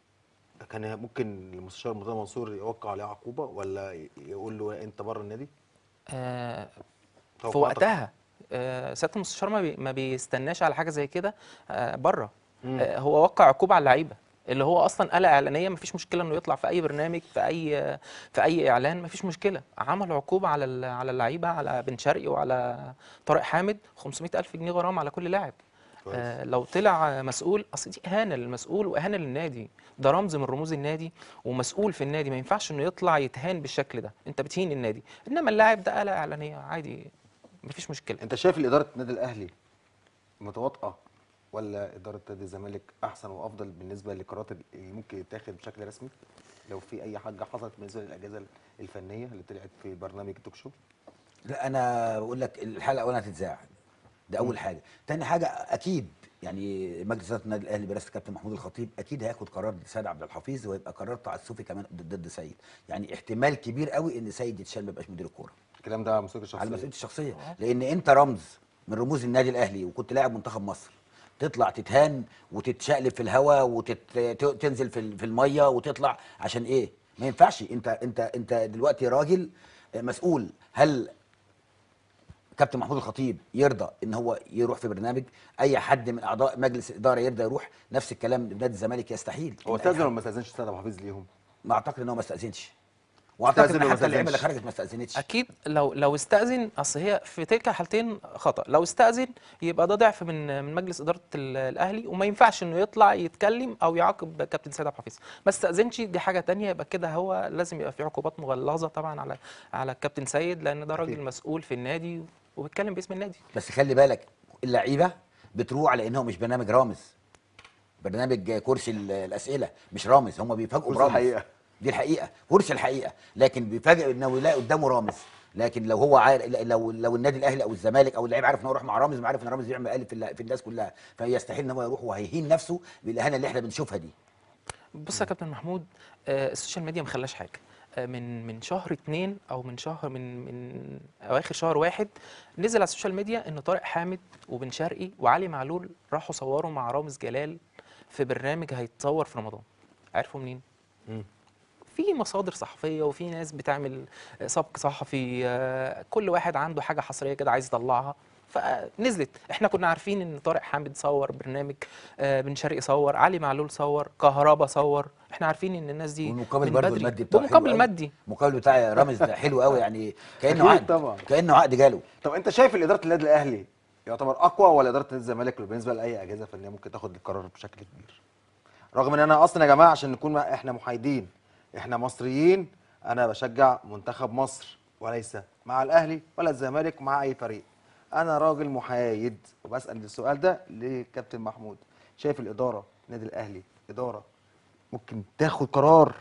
كان ممكن المستشار مرتضى منصور يوقع عليه عقوبه ولا يقول له انت بره النادي؟ آه في توقعاتك؟ وقتها آه سيادة المستشار ما, بي ما بيستناش على حاجة زي كده. آه بره. مم. آه هو وقع عقوبة على اللعيبة، اللي هو اصلا آلة اعلانيه، مفيش مشكله انه يطلع في اي برنامج، في اي في اي اعلان، مفيش مشكله. عمل عقوبه على ال- على اللعيبه، على بن شرقي وعلى طارق حامد، خمسمائة ألف جنيه غرامه على كل لاعب. كويس. آه لو طلع مسؤول، اصل دي اهانه للمسؤول واهانه للنادي. ده رمز من رموز النادي ومسؤول في النادي، ما ينفعش انه يطلع يتهان بالشكل ده، انت بتهين النادي. انما اللاعب ده آلة اعلانيه عادي، مفيش مشكله. انت شايف اداره النادي الاهلي متواطئه ولا اداره نادي الزمالك احسن وافضل بالنسبه للقرارات اللي ممكن تتاخد بشكل رسمي لو في اي حاجه حصلت بالنسبه للاجهزه الفنيه اللي طلعت في برنامج التوك شو؟ لا انا بقول لك الحلقه اولا هتتذاع، ده اول حاجه. تاني حاجه اكيد يعني مجلس اداره النادي الاهلي برئاسه الكابتن محمود الخطيب اكيد هياخد قرار ضد سيد عبد الحفيظ، ويبقى قرار تعسفي كمان ضد ضد سيد. يعني احتمال كبير قوي ان سيد يتشال ما يبقاش مدير الكوره الكلام ده على مسؤوليتك الشخصيه؟ على مسؤوليتي الشخصيه، لان انت رمز من رموز النادي الاهلي وكنت لاعب منتخب مصر، تطلع تتهان وتتشقلب في الهواء وتنزل في ال- في الميه وتطلع عشان ايه؟ ما ينفعش. انت انت انت دلوقتي راجل مسؤول. هل كابتن محمود الخطيب يرضى ان هو يروح في برنامج؟ اي حد من اعضاء مجلس الاداره يرضى يروح؟ نفس الكلام نادي الزمالك يستحيل. هو إن أي استاذن ولا حد- ما استاذنش سيد عبد الحفيظ ليهم؟ ما اعتقد ان هو ما استاذنش، واعتقد استأذن ان ولا حتى اللعيبه اللي استأذنش؟ خرجت ما استاذنتش. اكيد لو لو استاذن، اصل هي في تلك الحالتين خطا. لو استاذن يبقى ده ضعف من من مجلس اداره ال- الاهلي، وما ينفعش انه يطلع يتكلم او يعاقب كابتن سيد عبد الحفيظ. ما استاذنش دي حاجه تانية، يبقى كده هو لازم يبقى في عقوبات مغلظه طبعا على على الكابتن سيد، لان ده راجل أكيد. مسؤول في النادي وبيتكلم باسم النادي. بس خلي بالك اللعيبه بتروح على انه مش برنامج رامز، برنامج كرسي ال- الاسئله مش رامز. هم بيفاجئوا كرسي برامز، الحقيقة. دي الحقيقه، كرسي الحقيقه. لكن بيفاجئ انه يلاقي قدامه رامز. لكن لو هو عارف، لو لو النادي الاهلي او الزمالك او اللعيب عارف ان هو يروح مع رامز، ما عارف ان رامز بيعمل قلب في ال- في الناس كلها، فيستحيل ان هو يروح وهيهين نفسه بالاهانه اللي احنا بنشوفها دي. بص يا كابتن محمود، آه، السوشيال ميديا ما خلاش حاجه. آه، من من شهر اتنين او من شهر من من اواخر شهر واحد نزل على السوشيال ميديا ان طارق حامد وبن شرقي وعلي معلول راحوا صوروا مع رامز جلال في برنامج هيتصور في رمضان. عرفوا منين؟ مم. في مصادر صحفيه وفي ناس بتعمل آه، سبق صحفي، آه، كل واحد عنده حاجه حصريه كده عايز يطلعها، فنزلت. احنا كنا عارفين ان طارق حامد صور برنامج، آه، بن شرقي صور، علي معلول صور، كهربا صور. احنا عارفين ان الناس دي والمقابل من برضه بدري المادي بتاعه حلو بمقابل قوي. مادي. المقابل بتاع رامز ده حلو قوي، يعني كانه أكيد عقد، طبعا. كانه عقد جاله. طب انت شايف ان اداره النادي الاهلي يعتبر اقوى ولا اداره نادي الزمالك بالنسبه لاي اجهزه فنيه ممكن تاخد القرار بشكل كبير؟ رغم ان انا اصلا يا جماعه عشان نكون احنا محايدين، احنا مصريين، انا بشجع منتخب مصر وليس مع الاهلي ولا الزمالك مع اي فريق. انا راجل محايد وبسال السؤال ده لكابتن محمود. شايف الاداره النادي الاهلي اداره ممكن تاخد قرار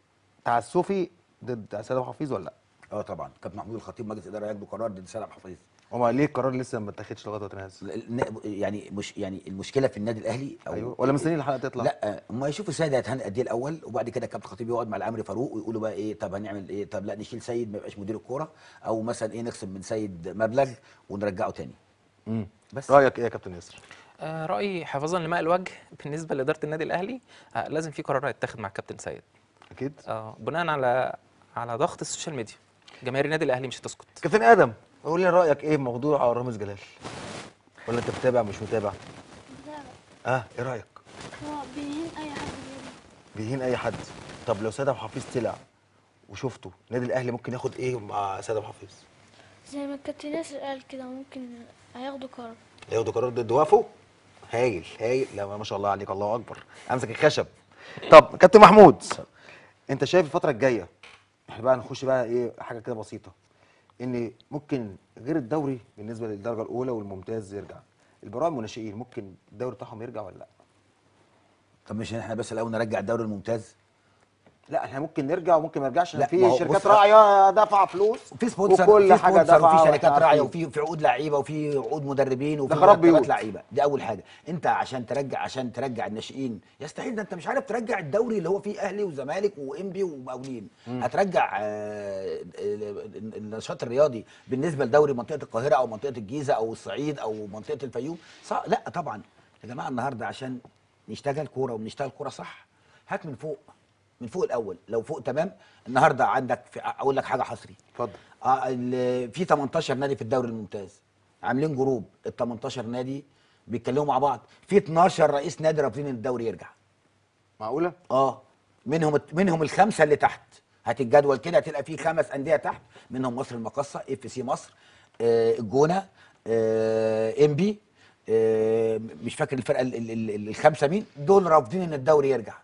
تعسفي ضد سيد عبد الحفيظ ولا لا؟ اه طبعا كابتن محمود الخطيب مجلس الاداره ياخدوا قرار ضد سيد عبد الحفيظ. هما ليه القرار لسه ما اتاخدش لغايه وقتنا هذا؟ ل- يعني مش يعني المشكله في النادي الاهلي او ايوه ولا مستنيين الحلقه تطلع؟ لا هم يشوفوا سيد هيتهان قد ايه الاول، وبعد كده كابتن الخطيب يقعد مع العمري فاروق ويقولوا بقى ايه، طب هنعمل ايه، طب لا نشيل سيد ما يبقاش مدير الكوره، او مثلا ايه نخصم من سيد مبلغ ونرجعه تاني. امم بس رايك ايه يا كابتن ياسر؟ آه، رأيي حفاظا لماء الوجه بالنسبة لإدارة النادي الأهلي، آه، لازم في قرار يتخذ مع الكابتن سيد. اكيد. اه بناء على على ضغط السوشيال ميديا، جماهير النادي الأهلي مش هتسكت. كابتن ادم، قول لي رايك ايه بموضوع رامز جلال؟ ولا انت متابع مش متابع؟ لا اه، ايه رايك؟ هو بيهين اي حد بيقول. بيهين اي حد. طب لو سيد ابو حفيظ طلع وشفته، النادي الاهلي ممكن ياخد ايه مع سيد ابو حفيظ؟ زي ما الكابتن ياسر قال كده ممكن هياخدوا قرار. ياخدوا قرار ضد وقفه؟ هايل هايل، لا ما شاء الله عليك، الله اكبر، امسك الخشب. طب كابتن محمود، انت شايف الفتره الجايه، احنا بقى نخش بقى ايه حاجه كده بسيطه، ان ممكن غير الدوري بالنسبه للدرجه الاولى والممتاز يرجع، البراءه المناشئين ممكن الدوري بتاعهم يرجع ولا لا؟ طب مش احنا بس الاول نرجع الدوري الممتاز؟ لا احنا ممكن نرجع وممكن ما نرجعش، عشان لا، ما في هو شركات بص- راعيه دافعه فلوس في سبونسر، وكل في حاجه سبونسر دافعه وفي شركات وإحنا راعيه عارفين. وفي في عقود لعيبه وفي عقود مدربين وفي ده خراب مرتبات بيوت. لعيبه. دي اول حاجه. انت عشان ترجع عشان ترجع الناشئين يستحيل، ده انت مش عارف ترجع الدوري اللي هو فيه اهلي وزمالك وانبي ومقاولين. هترجع آه، النشاط الرياضي بالنسبه لدوري منطقه القاهره او منطقه الجيزه او الصعيد او منطقه الفيوم؟ صح؟ لا طبعا يا جماعه، النهارده عشان نشتغل كوره ونشتغل كوره صح، هات من فوق، من فوق الاول. لو فوق تمام، النهارده عندك في اقول لك حاجه حصري. اتفضل. اه ال- في تمنتاشر نادي في الدوري الممتاز، عاملين جروب ال تمنتاشر نادي بيتكلموا مع بعض، في اتناشر رئيس نادي رافضين ان الدوري يرجع. معقوله؟ اه منهم منهم الخمسه اللي تحت. هات الجدول كده هتلاقي فيه خمس انديه تحت، منهم مصر المقاصه، اف سي مصر، آه الجونه، آه انبي، آه مش فاكر الفرقه ال- ال- ال- الخمسه مين دول، رافضين ان الدوري يرجع.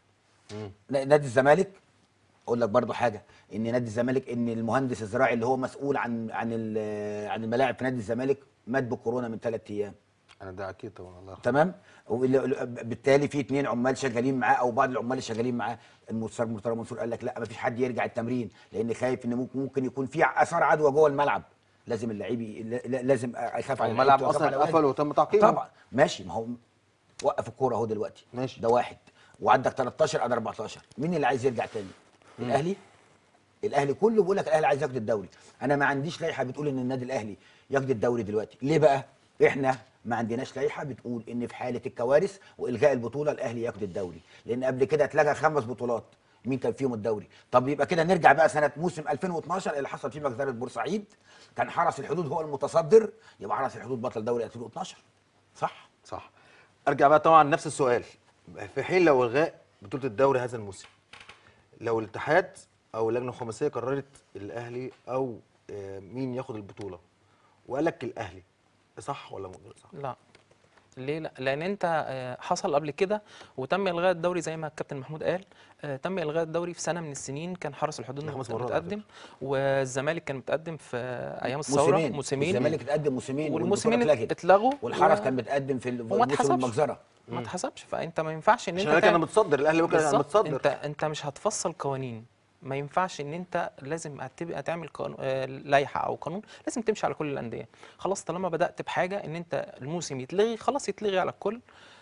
نادي الزمالك، اقول لك برضو حاجه، ان نادي الزمالك، ان المهندس الزراعي اللي هو مسؤول عن عن ال- عن الملاعب في نادي الزمالك مات بالكورونا من ثلاث ايام. انا ده اكيد طبعا، الله يرحمه. تمام. وال- بالتالي في اثنين عمال شغالين معاه او بعض العمال اللي شغالين معاه. المستشار مرتضى منصور قال لك لا، ما فيش حد يرجع التمرين لان خايف ان ممكن ممكن يكون في اثار عدوى جوه الملعب. لازم اللعيب ي- لا- لا- لازم اخاف على الملعب لعيبته وأخاف اصلا على أولاده. اتقفل وتم تعقيمه. طبعا ماشي، ما هو وقف الكوره اهو دلوقتي. ماشي. ده واحد، وعندك تلتاشر ادي اربعتاشر. مين اللي عايز يرجع تاني؟ الاهلي. الاهلي كله بيقول لك الاهلي عايز ياخد الدوري. انا ما عنديش لائحه بتقول ان النادي الاهلي ياخد الدوري دلوقتي. ليه بقى؟ احنا ما عندناش لائحه بتقول ان في حاله الكوارث والغاء البطوله الاهلي ياخد الدوري، لان قبل كده اتلغى خمس بطولات، مين كان فيهم الدوري؟ طب يبقى كده نرجع بقى سنه موسم الفين واتناشر اللي حصل فيه مجزره بورسعيد، كان حرس الحدود هو المتصدر، يبقى حرس الحدود بطل دوري الفين واتناشر. صح؟ صح. ارجع بقى طبعا نفس السؤال، في حين لو الغاء بطوله الدوري هذا الموسم، لو الاتحاد او اللجنه الخماسيه قررت الاهلي او آه، مين ياخد البطوله وقال لك الاهلي، صح ولا غير صح؟ لا. ليه لا؟ لان انت آه، حصل قبل كده وتم الغاء الدوري زي ما الكابتن محمود قال. آه، تم الغاء الدوري في سنه من السنين، كان حرس الحدود ده خمس مت- مرات على متقدم، والزمالك كان متقدم في آه، ايام الثوره موسمين موسمين، الزمالك اتقدم موسمين والموسمين والبطولة اتلغت. اتلغوا والحرس و- كان متقدم في وما موسم اتحسبش. المجزره. ما اتحسبش. فانت ما ينفعش ان عشان انت انا كان تعمل- متصدر، الاهلي ممكن كان بالظبط. متصدر. انت انت مش هتفصل قوانين، ما ينفعش ان انت لازم هتبقى تعمل قانون آه، لائحه او قانون لازم تمشي على كل الانديه. خلاص طالما بدات بحاجه ان انت الموسم يتلغي، خلاص يتلغي على الكل.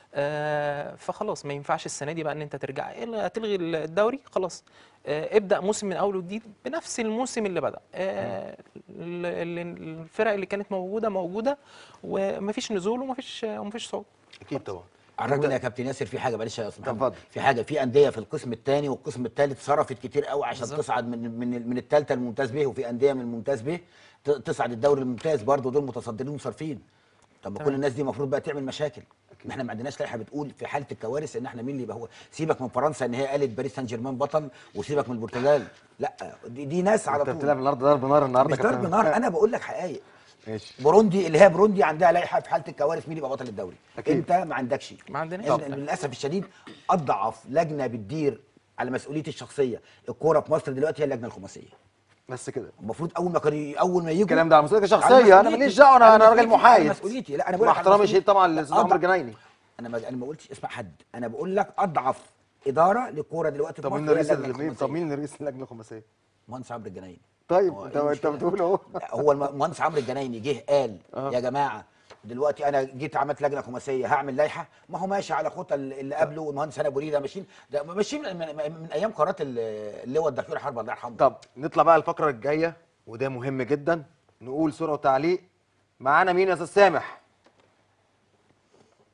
آه فخلاص ما ينفعش السنه دي بقى ان انت ترجع إيه، هتلغي الدوري خلاص. آه ابدا موسم من اول وجديد بنفس الموسم اللي بدا. آه ال- ال- الفرق اللي كانت موجوده موجوده، ومفيش نزول ومفيش ومفيش صعود. اكيد طبعا. على الرغم ان يا كابتن ياسر في حاجه، معلش يا استاذ محمد، اتفضل. في حاجه، في انديه في القسم الثاني والقسم الثالث صرفت كتير قوي عشان بالظبط. تصعد من من من الثالثه الممتاز به، وفي انديه من الممتاز به ت- تصعد الدوري الممتاز برضه، دول متصدرين وصارفين. طب ما كل تمام. الناس دي المفروض بقى تعمل مشاكل. احنا ما عندناش لائحه بتقول في حاله الكوارث ان احنا مين اللي يبقى هو. سيبك من فرنسا ان هي قالت باريس سان جيرمان بطل، وسيبك من البرتغال، لا دي, دي ناس على انت طول. بتلعب النهارده ضرب نار النهارده مش ضرب نار، انا بقول لك حقائق. ماشي. بوروندي اللي هي بوروندي عندها لائحه في حاله الكوارث مين يبقى بطل الدوري. أكيد. انت ما عندكش. ما عندناش. إحنا للاسف الشديد اضعف لجنه بتدير على مسؤوليتي الشخصيه الكوره في مصر دلوقتي هي اللجنه الخماسيه. بس كده. المفروض اول ما كانوا اول ما يجوا الكلام ده على مسؤوليتك على الشخصيه، انا مسؤوليتي. ماليش دعوه، انا على انا راجل مسؤوليتي. محايد. على مسؤوليتي. لا انا بقول مع لك على احترامي مسؤوليتي. شيء طبعا للاستاذ عمرو أضعف- الجنايني. انا ما انا ما قلتش اسمع حد، انا بقول لك اضعف اداره للكوره دلوقتي في طب مصر مين هي رئيس اللجنه مين طب الخماسيه. مين رئيس اللجنه الخماسيه؟ مهندس عمرو الجنايني. طيب هو انت إيه انت المشكلة؟ بتقول اهو. هو المهندس عمرو الجنايني جه قال آه. يا جماعه دلوقتي انا جيت عملت لجنه خماسيه هعمل لائحه، ما هو ماشي على خطى اللي قبله، والمهندس هاني ابو ريده ماشيين، ده ماشيين من, من, من ايام قرارات اللواء الدكتور حرب الله يرحمه. طب نطلع بقى الفقره الجايه وده مهم جدا، نقول صوره وتعليق. معانا مين يا استاذ سامح؟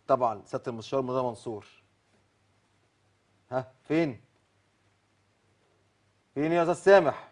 طبعا سياده المستشار مرتضى منصور. ها فين؟ فين يا استاذ سامح؟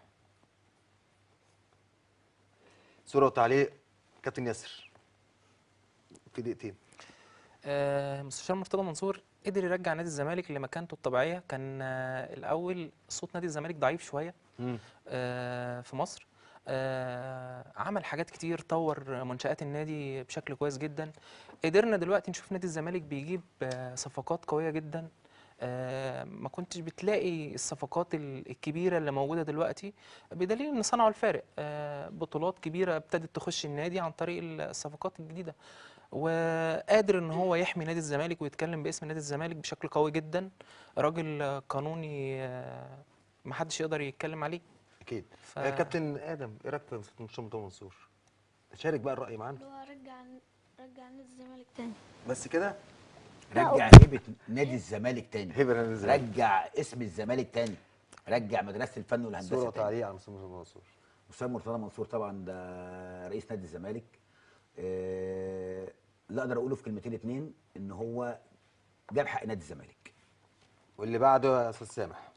صوره وتعليق كابتن ياسر في دقيقتين. آه، مستشار مرتضى منصور قدر يرجع نادي الزمالك لمكانته الطبيعيه. كان آه، الاول صوت نادي الزمالك ضعيف شويه امم آه، في مصر. آه، عمل حاجات كتير، طور منشآت النادي بشكل كويس جدا. قدرنا دلوقتي نشوف نادي الزمالك بيجيب آه، صفقات قويه جدا. آه، ما كنتش بتلاقي الصفقات ال- الكبيره اللي موجوده دلوقتي، بدليل ان صنعوا الفارق. آه، بطولات كبيره ابتدت تخش النادي عن طريق الصفقات الجديده، وقادر ان هو يحمي نادي الزمالك ويتكلم باسم نادي الزمالك بشكل قوي جدا. راجل قانوني آه، محدش يقدر يتكلم عليه. اكيد. ف... آه كابتن ادم، ايه رايك في المستشار مرتضى منصور؟ شارك بقى الراي معانا. اللي هو رجع رجع نادي الزمالك تاني. بس كده؟ رجع هيبه نادي الزمالك تاني، هيبه نادي الزمالك. رجع اسم الزمالك تاني، رجع مدرسه الفن صوره والهندسه تاني. وتعليق على المستشار مرتضى منصور. استاذ مرتضى منصور طبعا ده رئيس نادي الزمالك. آه، اللي اقدر اقوله في كلمتين اتنين ان هو جاب حق نادي الزمالك. واللي بعده يا استاذ سامح.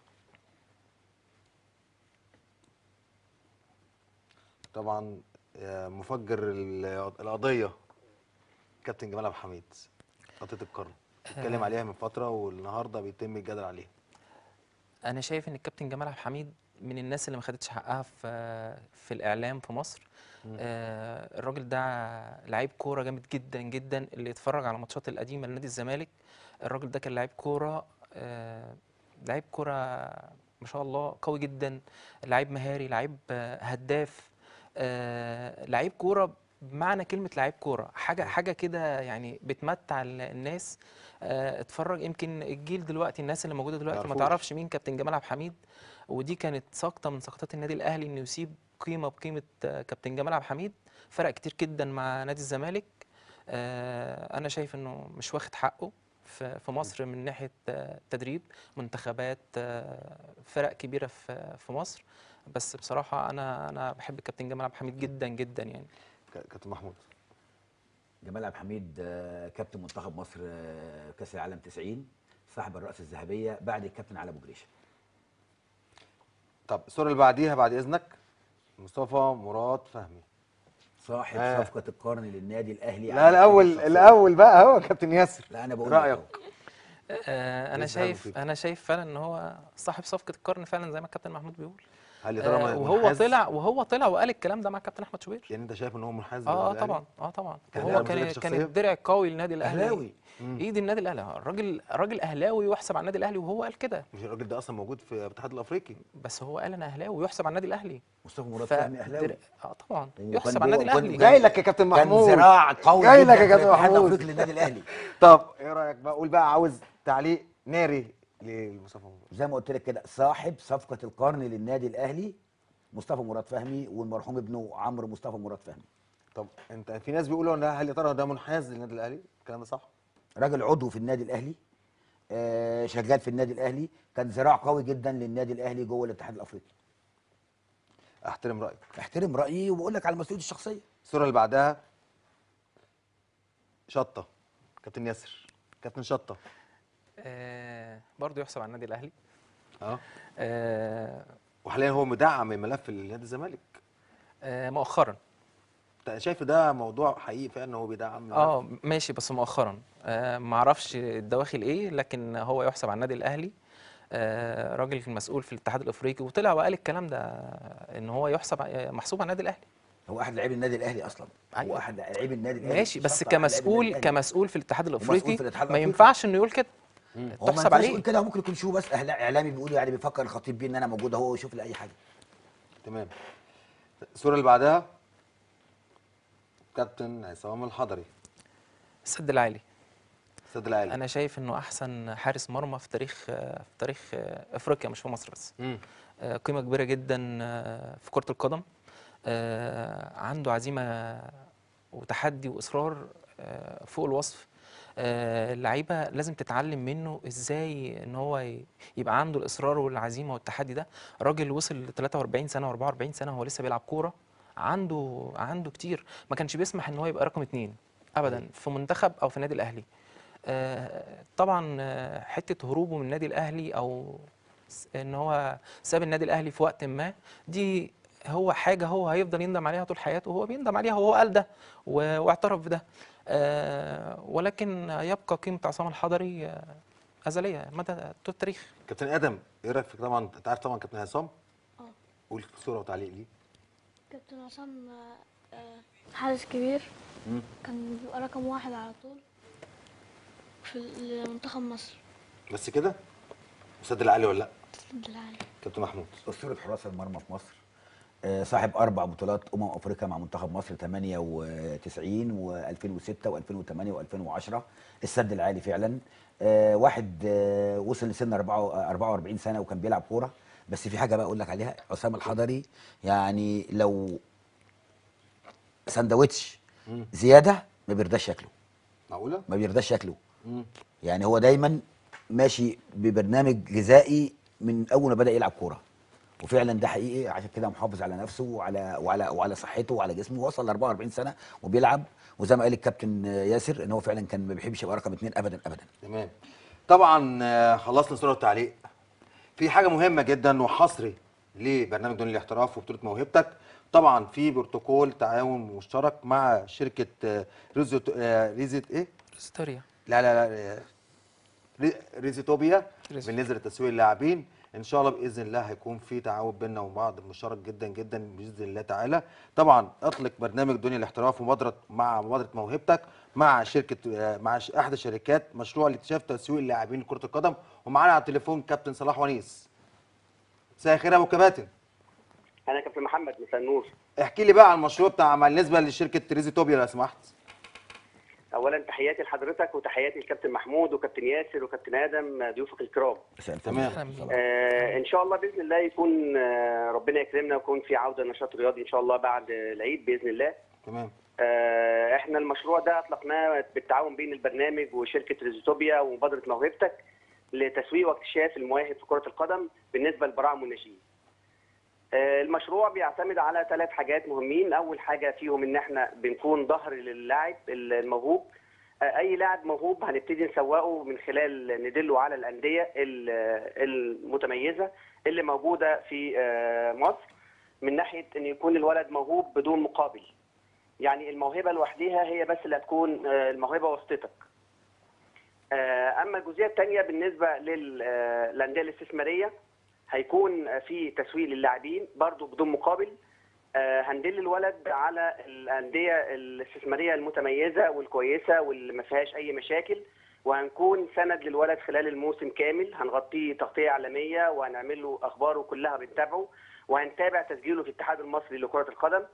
طبعا آه، مفجر ال- القضيه كابتن جمال عبد الحميد، قضيه القرن، اتكلم عليها من فتره والنهارده بيتم الجدل عليها. انا شايف ان الكابتن جمال عبد الحميد من الناس اللي ما خدتش حقها في في الاعلام في مصر. آه الراجل ده لعيب كوره جامد جدا جدا. اللي يتفرج على الماتشات القديمه لنادي الزمالك، الراجل ده كان لعيب كوره، آه لعيب كوره ما شاء الله قوي جدا. لعيب مهاري، لعيب آه هداف، آه لعيب كوره بمعنى كلمه لعيب كوره. حاجه حاجه كده يعني بتمتع ال- الناس. آه اتفرج، يمكن الجيل دلوقتي، الناس اللي موجوده دلوقتي ما معرفوش. تعرفش مين كابتن جمال عبد الحميد. ودي كانت سقطه من سقطات النادي الاهلي، انه يسيب قيمه بقيمه آه، كابتن جمال عبد الحميد. فرق كتير جدا مع نادي الزمالك. آه، انا شايف انه مش واخد حقه في في مصر من ناحيه آه، تدريب منتخبات، آه، فرق كبيره في في مصر. بس بصراحه انا انا بحب الكابتن جمال عبد الحميد جدا جدا يعني. ك- كابتن محمود. جمال عبد الحميد آه، كابتن منتخب مصر آه، كاس العالم تسعين، صاحب الرأس الذهبيه بعد الكابتن علي ابو جريشه. طب الصوره اللي بعديها بعد اذنك، مصطفى مراد فهمي. صاحب آه. صفقه القرن للنادي الاهلي. لا على الاول الشخصية. الاول بقى هو كابتن ياسر. لا انا بقول رايك. لك آه، انا لسه هعمل شايف فيك. انا شايف فعلا ان هو صاحب صفقه القرن فعلا زي ما الكابتن محمود بيقول. هل يا ترى آه، وهو منحاز؟ طلع وهو طلع وقال الكلام ده مع الكابتن احمد شوبير. يعني انت شايف ان هو منحاز اه اه للأهلي؟ طبعا، اه طبعا. كان وهو لاعب كان مدرب كان شخصية؟ الدرع القوي للنادي الاهلي. أهلاوي. ايد النادي الاهلي. آه، الراجل راجل اهلاوي ويحسب على النادي الاهلي، وهو قال كده. مش الراجل ده اصلا موجود في الاتحاد الافريقي؟ بس هو قال انا اهلاوي ويحسب على النادي الاهلي. مصطفى مراد ف- فهمي اهلاوي. در- اه طبعا وكان يحسب على النادي جوه- الاهلي. كان- جاي لك يا كابتن محمود. كان ذراع قوي جاي جدا لك يا في كابتن الاتحاد محمود. الافريقي للنادي الاهلي. طب ايه رايك بقى؟ قول بقى، عاوز تعليق ناري لمصطفى مراد. زي ما قلت لك كده، صاحب صفقه القرن للنادي الاهلي مصطفى مراد فهمي، والمرحوم ابنه عمرو مصطفى مراد فهمي. طب انت في ناس بيقولوا ان هل يا ترى ده منحاز للنادي الاهلي؟ الكلام ده صح؟ راجل عضو في النادي الاهلي، آه شغال في النادي الاهلي، كان ذراع قوي جدا للنادي الاهلي جوه الاتحاد الافريقي. احترم رايك. احترم رايي وبقول لك على مسؤوليتي الشخصيه. الصوره اللي بعدها شطه، كابتن ياسر، كابتن شطه. آه برضه يحسب على النادي الاهلي. اه آه وحاليا هو مدعم ملف نادي الزمالك. آه مؤخرا. انت شايف ده موضوع حقيقي فعلا ان هو بيدعم ملف؟ اه ماشي، بس مؤخرا. آه ما اعرفش الدواخل ايه، لكن هو يحسب على النادي الاهلي. آه راجل مسؤول في الاتحاد الافريقي، وطلع وقال الكلام ده، ان هو يحسب ع- محسوب على النادي الاهلي. هو احد لاعبي النادي الاهلي اصلا. هو أيوة. احد لاعبي النادي الاهلي. ماشي، بس شرط على لاعبي كمسؤول النادي الأهلي. كمسؤول في الاتحاد ومسؤول الافريقي في الاتحاد ما الأفريقي. ينفعش انه يقول كده. هو ما تحسب ينفعش عليه. يقول كده، هو ممكن يكون شو بس أهلا- اعلامي بيقول يعني بيفكر الخطيب بيه ان انا موجود اهو ويشوف لي اي حاجه. تمام. الصوره اللي بعدها كابتن عصام الحضري، السد العالي. السد العالي. انا شايف انه احسن حارس مرمى في تاريخ في تاريخ افريقيا، مش في مصر بس. مم. آه، قيمه كبيره جدا آه، في كره القدم. آه، عنده عزيمه وتحدي واصرار آه، فوق الوصف. آه، اللعيبه لازم تتعلم منه ازاي ان هو ي- يبقى عنده الاصرار والعزيمه والتحدي ده. راجل وصل ل ثلاثة وأربعين سنه وأربعة وأربعين سنه وهو لسه بيلعب كوره. عنده عنده كتير. ما كانش بيسمح ان هو يبقى رقم اتنين ابدا في منتخب او في النادي الاهلي. آه، طبعا آه، حته هروبه من النادي الاهلي او س- ان هو ساب النادي الاهلي في وقت ما، دي هو حاجه هو هيفضل يندم عليها طول حياته، وهو بيندم عليها وهو قال ده و- واعترف بده. آه، ولكن يبقى قيمه عصام الحضري آه، ازليه مدى طول التاريخ. كابتن ادم، ايه رايك في، طبعا انت عارف طبعا كابتن عصام؟ اه. قول صوره وتعليق ليه. كابتن عصام آه، آه، حارس كبير. مم. كان بيبقى رقم واحد على طول في منتخب مصر. بس كده؟ مسد العالي ولا لا؟ الحمد لله. كابتن محمود. اسطوره حراس المرمى في مصر، آه، صاحب اربع بطولات امم افريقيا مع منتخب مصر ثمانية وتسعين و2006 و2008 و2010. السد العالي فعلا. آه، واحد آه، وصل لسن أربعة وأربعين سنه وكان بيلعب كوره. بس في حاجه بقى اقول لك عليها، عصام الحضري يعني لو سندوتش مم. زياده ما بيرضاش شكله، معقوله؟ ما بيرضاش شكله. مم. يعني هو دايما ماشي ببرنامج غذائي من اول ما بدا يلعب كوره، وفعلا ده حقيقي. عشان كده محافظ على نفسه وعلى وعلى وعلى صحته وعلى جسمه. وصل ل أربعة وأربعين سنه وبيلعب، وزي ما قال الكابتن ياسر ان هو فعلا كان ما بيحبش يبقى رقم اثنين ابدا ابدا. تمام. طبعا آه، خلصنا صوره وتعليق. في حاجه مهمه جدا وحصري لبرنامج دون الاحتراف وبطوله موهبتك. طبعا في بروتوكول تعاون مشترك مع شركه آه، ريزوت آه، ريزيت ايه؟ ستوريا. لا لا لا آه، ري- ريزيتوبيا. ريزيت. بالنسبه لتسويق اللاعبين ان شاء الله باذن الله هيكون في تعاون بيننا وبين بعض مشترك جدا جدا باذن الله تعالى. طبعا اطلق برنامج دنيا الاحتراف ومبادره مع مبادره موهبتك مع شركه آه، مع ش- احدى شركات مشروع لاكتشاف تسويق اللاعبين لكره القدم. ومعانا على التليفون كابتن صلاح ونيس. مساء الخير يا ابو كباتن. انا كابتن محمد مساء النور. احكي لي بقى عن المشروع بتاع بالنسبه لشركه ريزيتوبيا لو سمحت. اولا تحياتي لحضرتك وتحياتي للكابتن محمود وكابتن ياسر وكابتن ادم ضيوفك الكرام. تمام. آه ان شاء الله باذن الله يكون آه ربنا يكرمنا ويكون في عوده نشاط رياضي ان شاء الله بعد العيد باذن الله. تمام. آه احنا المشروع ده اطلقناه بالتعاون بين البرنامج وشركه ريزوتوبيا ومبادره موهبتك لتسويق واكتشاف المواهب في كره القدم بالنسبه للبراعم والناشئين. المشروع بيعتمد على ثلاث حاجات مهمين. اول حاجه فيهم ان احنا بنكون ظهر للاعب الموهوب. اي لاعب موهوب هنبتدي نسوقه من خلال ندله على الانديه المتميزه اللي موجوده في مصر، من ناحيه ان يكون الولد موهوب بدون مقابل. يعني الموهبه لوحدها هي بس اللي هتكون الموهبه واسطتك. اما الجزئيه الثانيه بالنسبه للانديه الاستثماريه، هيكون في تسويق للاعبين برضو بدون مقابل. هندل الولد على الانديه الاستثماريه المتميزه والكويسه واللي ما فيهاش اي مشاكل، وهنكون سند للولد خلال الموسم كامل. هنغطيه تغطيه اعلاميه وهنعمل له اخباره كلها بنتابعه، وهنتابع تسجيله في الاتحاد المصري لكره القدم.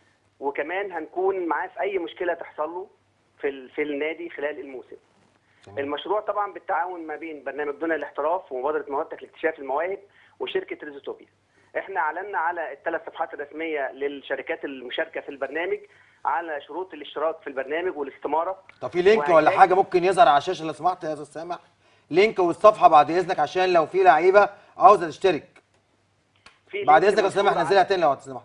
وكمان هنكون معاه في اي مشكله تحصل له في في النادي خلال الموسم. المشروع طبعا بالتعاون ما بين برنامج دون الاحتراف ومبادره موهبتك لاكتشاف المواهب وشركه ريزوتوبيا. احنا اعلنا على الثلاث صفحات الرسميه للشركات المشاركه في البرنامج على شروط الاشتراك في البرنامج والاستماره. طب في لينك ولا حاجه ممكن يظهر على الشاشه لو سمحت يا استاذ سامح؟ لينك والصفحه بعد اذنك عشان لو في لعيبه عاوزه تشترك. في بعد اذنك يا استاذ سامح نزلها تاني لو سمحت.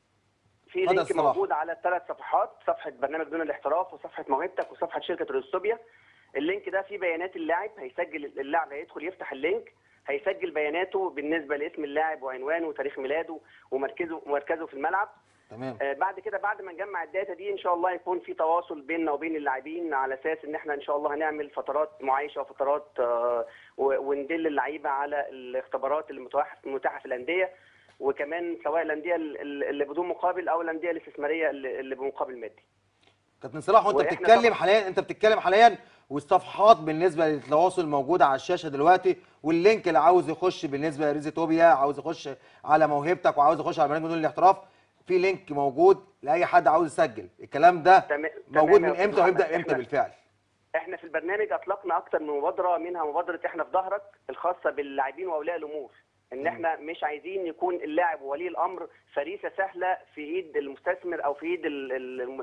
في لينك موجود على الثلاث صفحات، صفحه برنامج دون الاحتراف وصفحه موهبتك وصفحه شركه ريزوتوبيا. اللينك ده فيه بيانات اللاعب. هيسجل اللاعب، هيدخل يفتح اللينك، هيسجل بياناته بالنسبه لاسم اللاعب وعنوانه وتاريخ ميلاده ومركزه ومركزه في الملعب. تمام. آه بعد كده بعد ما نجمع الداتا دي ان شاء الله يكون في تواصل بيننا وبين اللاعبين على اساس ان احنا ان شاء الله هنعمل فترات معايشه وفترات آه وندل اللعيبه على الاختبارات اللي متاحه في الانديه، وكمان سواء الانديه اللي بدون مقابل او الانديه الاستثماريه اللي بمقابل مادي. كابتن صلاح وانت بتتكلم حاليا انت بتتكلم حاليا والصفحات بالنسبه للتواصل موجوده على الشاشه دلوقتي، واللينك اللي عاوز يخش بالنسبه لريزيتوبيا، عاوز يخش على موهبتك وعاوز يخش على برنامج دون الاحتراف، في لينك موجود لاي حد عاوز يسجل. الكلام ده تمام. موجود من امتى ويبدا امتى بالفعل؟ احنا في البرنامج اطلقنا اكتر من مبادره، منها مبادره احنا في ظهرك الخاصه باللاعبين واولياء الامور. ان احنا مش عايزين يكون اللاعب وولي الامر فريسه سهله في ايد المستثمر او في ايد ال ال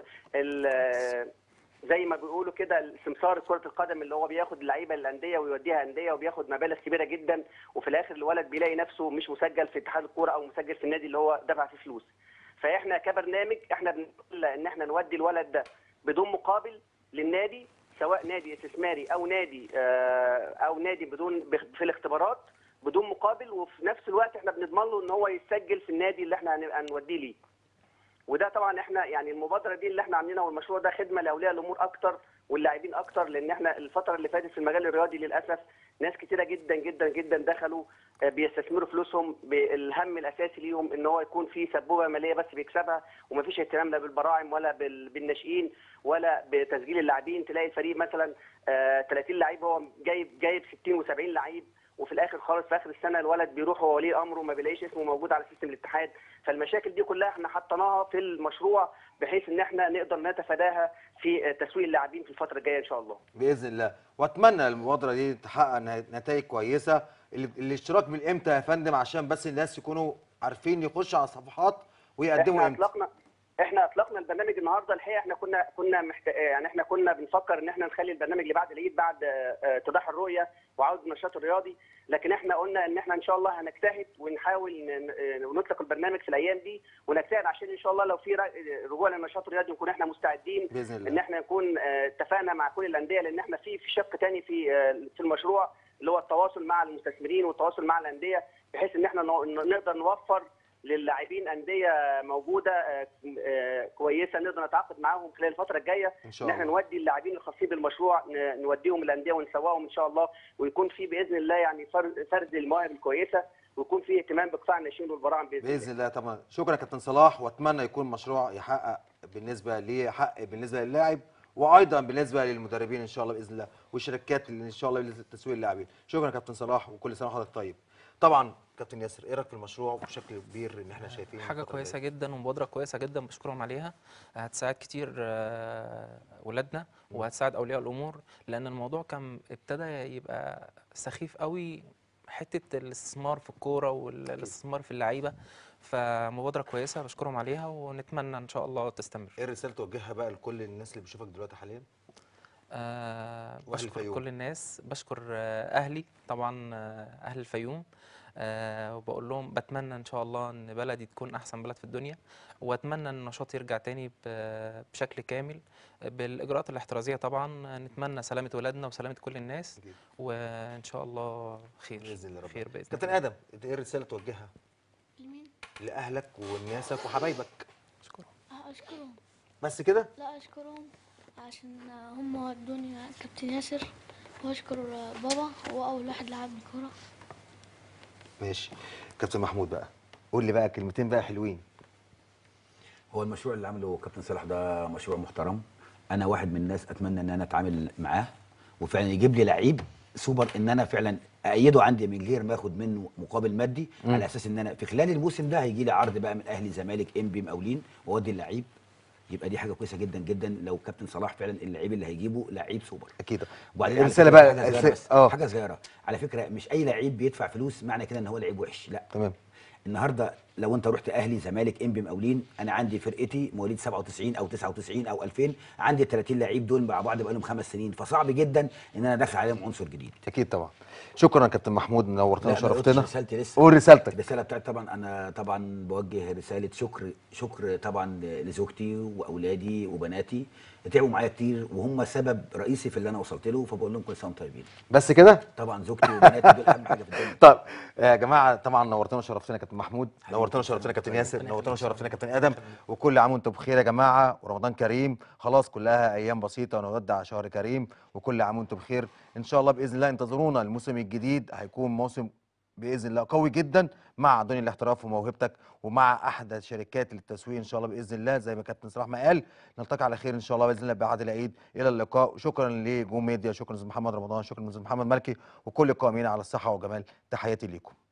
ال زي ما بيقولوا كده سمسار كره القدم اللي هو بياخد اللعيبه للانديه ويوديها انديه وبياخد مبالغ كبيره جدا، وفي الاخر الولد بيلاقي نفسه مش مسجل في اتحاد الكوره او مسجل في النادي اللي هو دفع فيه فلوس. فاحنا كبرنامج احنا بنقول ان احنا نودي الولد ده بدون مقابل للنادي سواء نادي استثماري او نادي آه، او نادي بدون في الاختبارات بدون مقابل، وفي نفس الوقت احنا بنضمن له ان هو يسجل في النادي اللي احنا هنبقى نوديه ليه. وده طبعا احنا يعني المبادره دي اللي احنا عاملينها والمشروع ده خدمه لاولياء الامور اكتر واللاعبين اكتر، لان احنا الفتره اللي فاتت في المجال الرياضي للاسف ناس كتيره جدا جدا جدا دخلوا آه، بيستثمروا فلوسهم بالهم الاساسي ليهم ان هو يكون في سبوبه ماليه بس بيكسبها، ومفيش اهتمام لا بالبراعم ولا بال- بالناشئين ولا بتسجيل اللاعبين. تلاقي الفريق مثلا آه، ثلاثين لعيب هو جايب جايب ستين وسبعين لعيب، وفي الاخر خالص في اخر السنه الولد بيروح هو ولي امره وما بيلاقيش اسمه موجود على سيستم الاتحاد. فالمشاكل دي كلها احنا حطيناها في المشروع بحيث ان احنا نقدر نتفاداها في تسويق اللاعبين في الفتره الجايه ان شاء الله. باذن الله، واتمنى المبادره دي تحقق نتائج كويسه. ال- الاشتراك من امتى يا فندم عشان بس الناس يكونوا عارفين يخشوا على الصفحات ويقدموا احنا امتى؟ اطلقنا احنا اطلقنا البرنامج النهارده. الحقيقه احنا كنا كنا محت... يعني احنا كنا بنفكر ان احنا نخلي البرنامج اللي بعد العيد بعد آه، اتضاح الرؤيه وعوده النشاط الرياضي، لكن احنا قلنا ان احنا ان شاء الله هنجتهد ونحاول ن- ن- نطلق البرنامج في الايام دي، ونجتهد عشان ان شاء الله لو في ر- رجوع للنشاط الرياضي نكون احنا مستعدين باذن الله. ان احنا نكون آه، اتفقنا مع كل الانديه، لان احنا في في شق تاني في آه، في المشروع اللي هو التواصل مع المستثمرين والتواصل مع الانديه، بحيث ان احنا نو- نقدر نوفر للاعبين انديه موجوده آه، آه، كويسه نقدر نتعاقد معاهم خلال الفتره الجايه، ان شاء ان احنا الله. نودي اللاعبين الخاصين بالمشروع ن- نوديهم الانديه ونسوقهم ان شاء الله، ويكون في باذن الله يعني فرد فرد المواهب الكويسه، ويكون في اهتمام بقطاع الناشئين والبراعم باذن, باذن الله طبعا. شكرا يا كابتن صلاح، واتمنى يكون مشروع يحقق بالنسبه ليه حق بالنسبه للاعب، وايضا بالنسبه للمدربين ان شاء الله باذن الله، والشركات اللي ان شاء الله لتسويق اللاعبين. شكرا يا كابتن صلاح، وكل سنه وحضرتك طيب. طبعا كابتن ياسر، ايه رايك في المشروع بشكل كبير ان احنا شايفين حاجة الفترة كويسة الجاية؟ جدا ومبادرة كويسة جدا بشكرهم عليها. هتساعد كتير آه، ولادنا وهتساعد أولياء الأمور، لأن الموضوع كان ابتدى يبقى سخيف قوي، حتة الاستثمار في الكورة والاستثمار في اللعيبة. فمبادرة كويسة بشكرهم عليها ونتمنى إن شاء الله تستمر. ايه الرساله توجهها بقى لكل الناس اللي بتشوفك دلوقتي حاليا؟ آه وأهل بشكر الفيوم. كل الناس، بشكر آه أهلي طبعا، آه أهل الفيوم. آه وبقول لهم بتمنى إن شاء الله إن بلدي تكون أحسن بلد في الدنيا، وأتمنى إن النشاط يرجع تاني ب- بشكل كامل بالإجراءات الاحترازية طبعا. نتمنى سلامة ولادنا وسلامة كل الناس، أكيد. وإن شاء الله خير. باذن الله ربنا. خير بإذن كابتن الله. ادم، انت ايه الرساله توجهها لمين؟ لاهلك وناسك وحبايبك؟ شكرا. أشكرهم. بس كده؟ لا أشكرهم عشان هم ودوني كابتن ياسر، وأشكر بابا هو أول واحد لعبني كورة. ماشي. كابتن محمود بقى، قول لي بقى كلمتين بقى حلوين. هو المشروع اللي عمله كابتن صلاح ده مشروع محترم. انا واحد من الناس اتمنى ان انا اتعامل معاه وفعلا يجيب لي لعيب سوبر، ان انا فعلا ايده عندي من غير ما اخد منه مقابل مادي، مم. على اساس ان انا في خلال الموسم ده هيجي لي عرض بقى من اهلي زمالك انبي مقاولين واودي اللعيب. يبقى دي حاجه كويسه جدا جدا لو كابتن صلاح فعلا اللعيب اللي هيجيبه لعيب سوبر. اكيد. وبعدين على الرساله فكرة بقى حاجه صغيره الرسالة- بس اه حاجه صغيره على فكره، مش اي لعيب بيدفع فلوس معنى كده ان هو لعيب وحش، لا. تمام. النهارده لو انت رحت اهلي زمالك انبي مقاولين، انا عندي فرقتي مواليد سبعة وتسعين او تسعة وتسعين او ألفين، عندي ثلاثين لعيب دول مع بعض بقى لهم خمس سنين، فصعب جدا ان انا ادخل عليهم عنصر جديد. اكيد طبعا. شكرا يا كابتن محمود، نورتنا لا، ما قلتش وشرفتنا. رسالتي لسه. قول رسالتك. الرساله بتاعتي طبعا انا طبعا بوجه رساله شكر شكر طبعا لزوجتي واولادي وبناتي، تعبوا معايا كتير وهم سبب رئيسي في اللي انا وصلت له، فبقول لهم كل سنه وانتم طيبين. بس كده؟ طبعا زوجتي وبناتي دول اهم حاجه في الدنيا. طيب يا جماعه، طبعا نورتنا وشرفتنا يا كابتن محمود، حبيبي، نورتنا كل وشرفتنا سنة يا كابتن وأنت ياسر، طيب. نورتنا وشرفتنا يا كابتن ادم، وكل عام وانتم بخير يا جماعه، ورمضان كريم. خلاص كلها ايام بسيطه ونودع شهر كريم، وكل عام وانتم بخير ان شاء الله باذن الله. انتظرونا الموسم الجديد، هيكون موسم باذن الله قوي جدا مع دنيا الاحتراف وموهبتك، ومع احدى شركات التسويق ان شاء الله باذن الله، زي ما كابتن صلاح ما قال. نلتقي على خير ان شاء الله باذن الله بعد العيد. الى اللقاء. شكرا لجو ميديا، شكرا لأستاذ محمد رمضان، شكرا لأستاذ محمد مالكي، وكل القائمين على الصحه والجمال. تحياتي ليكم.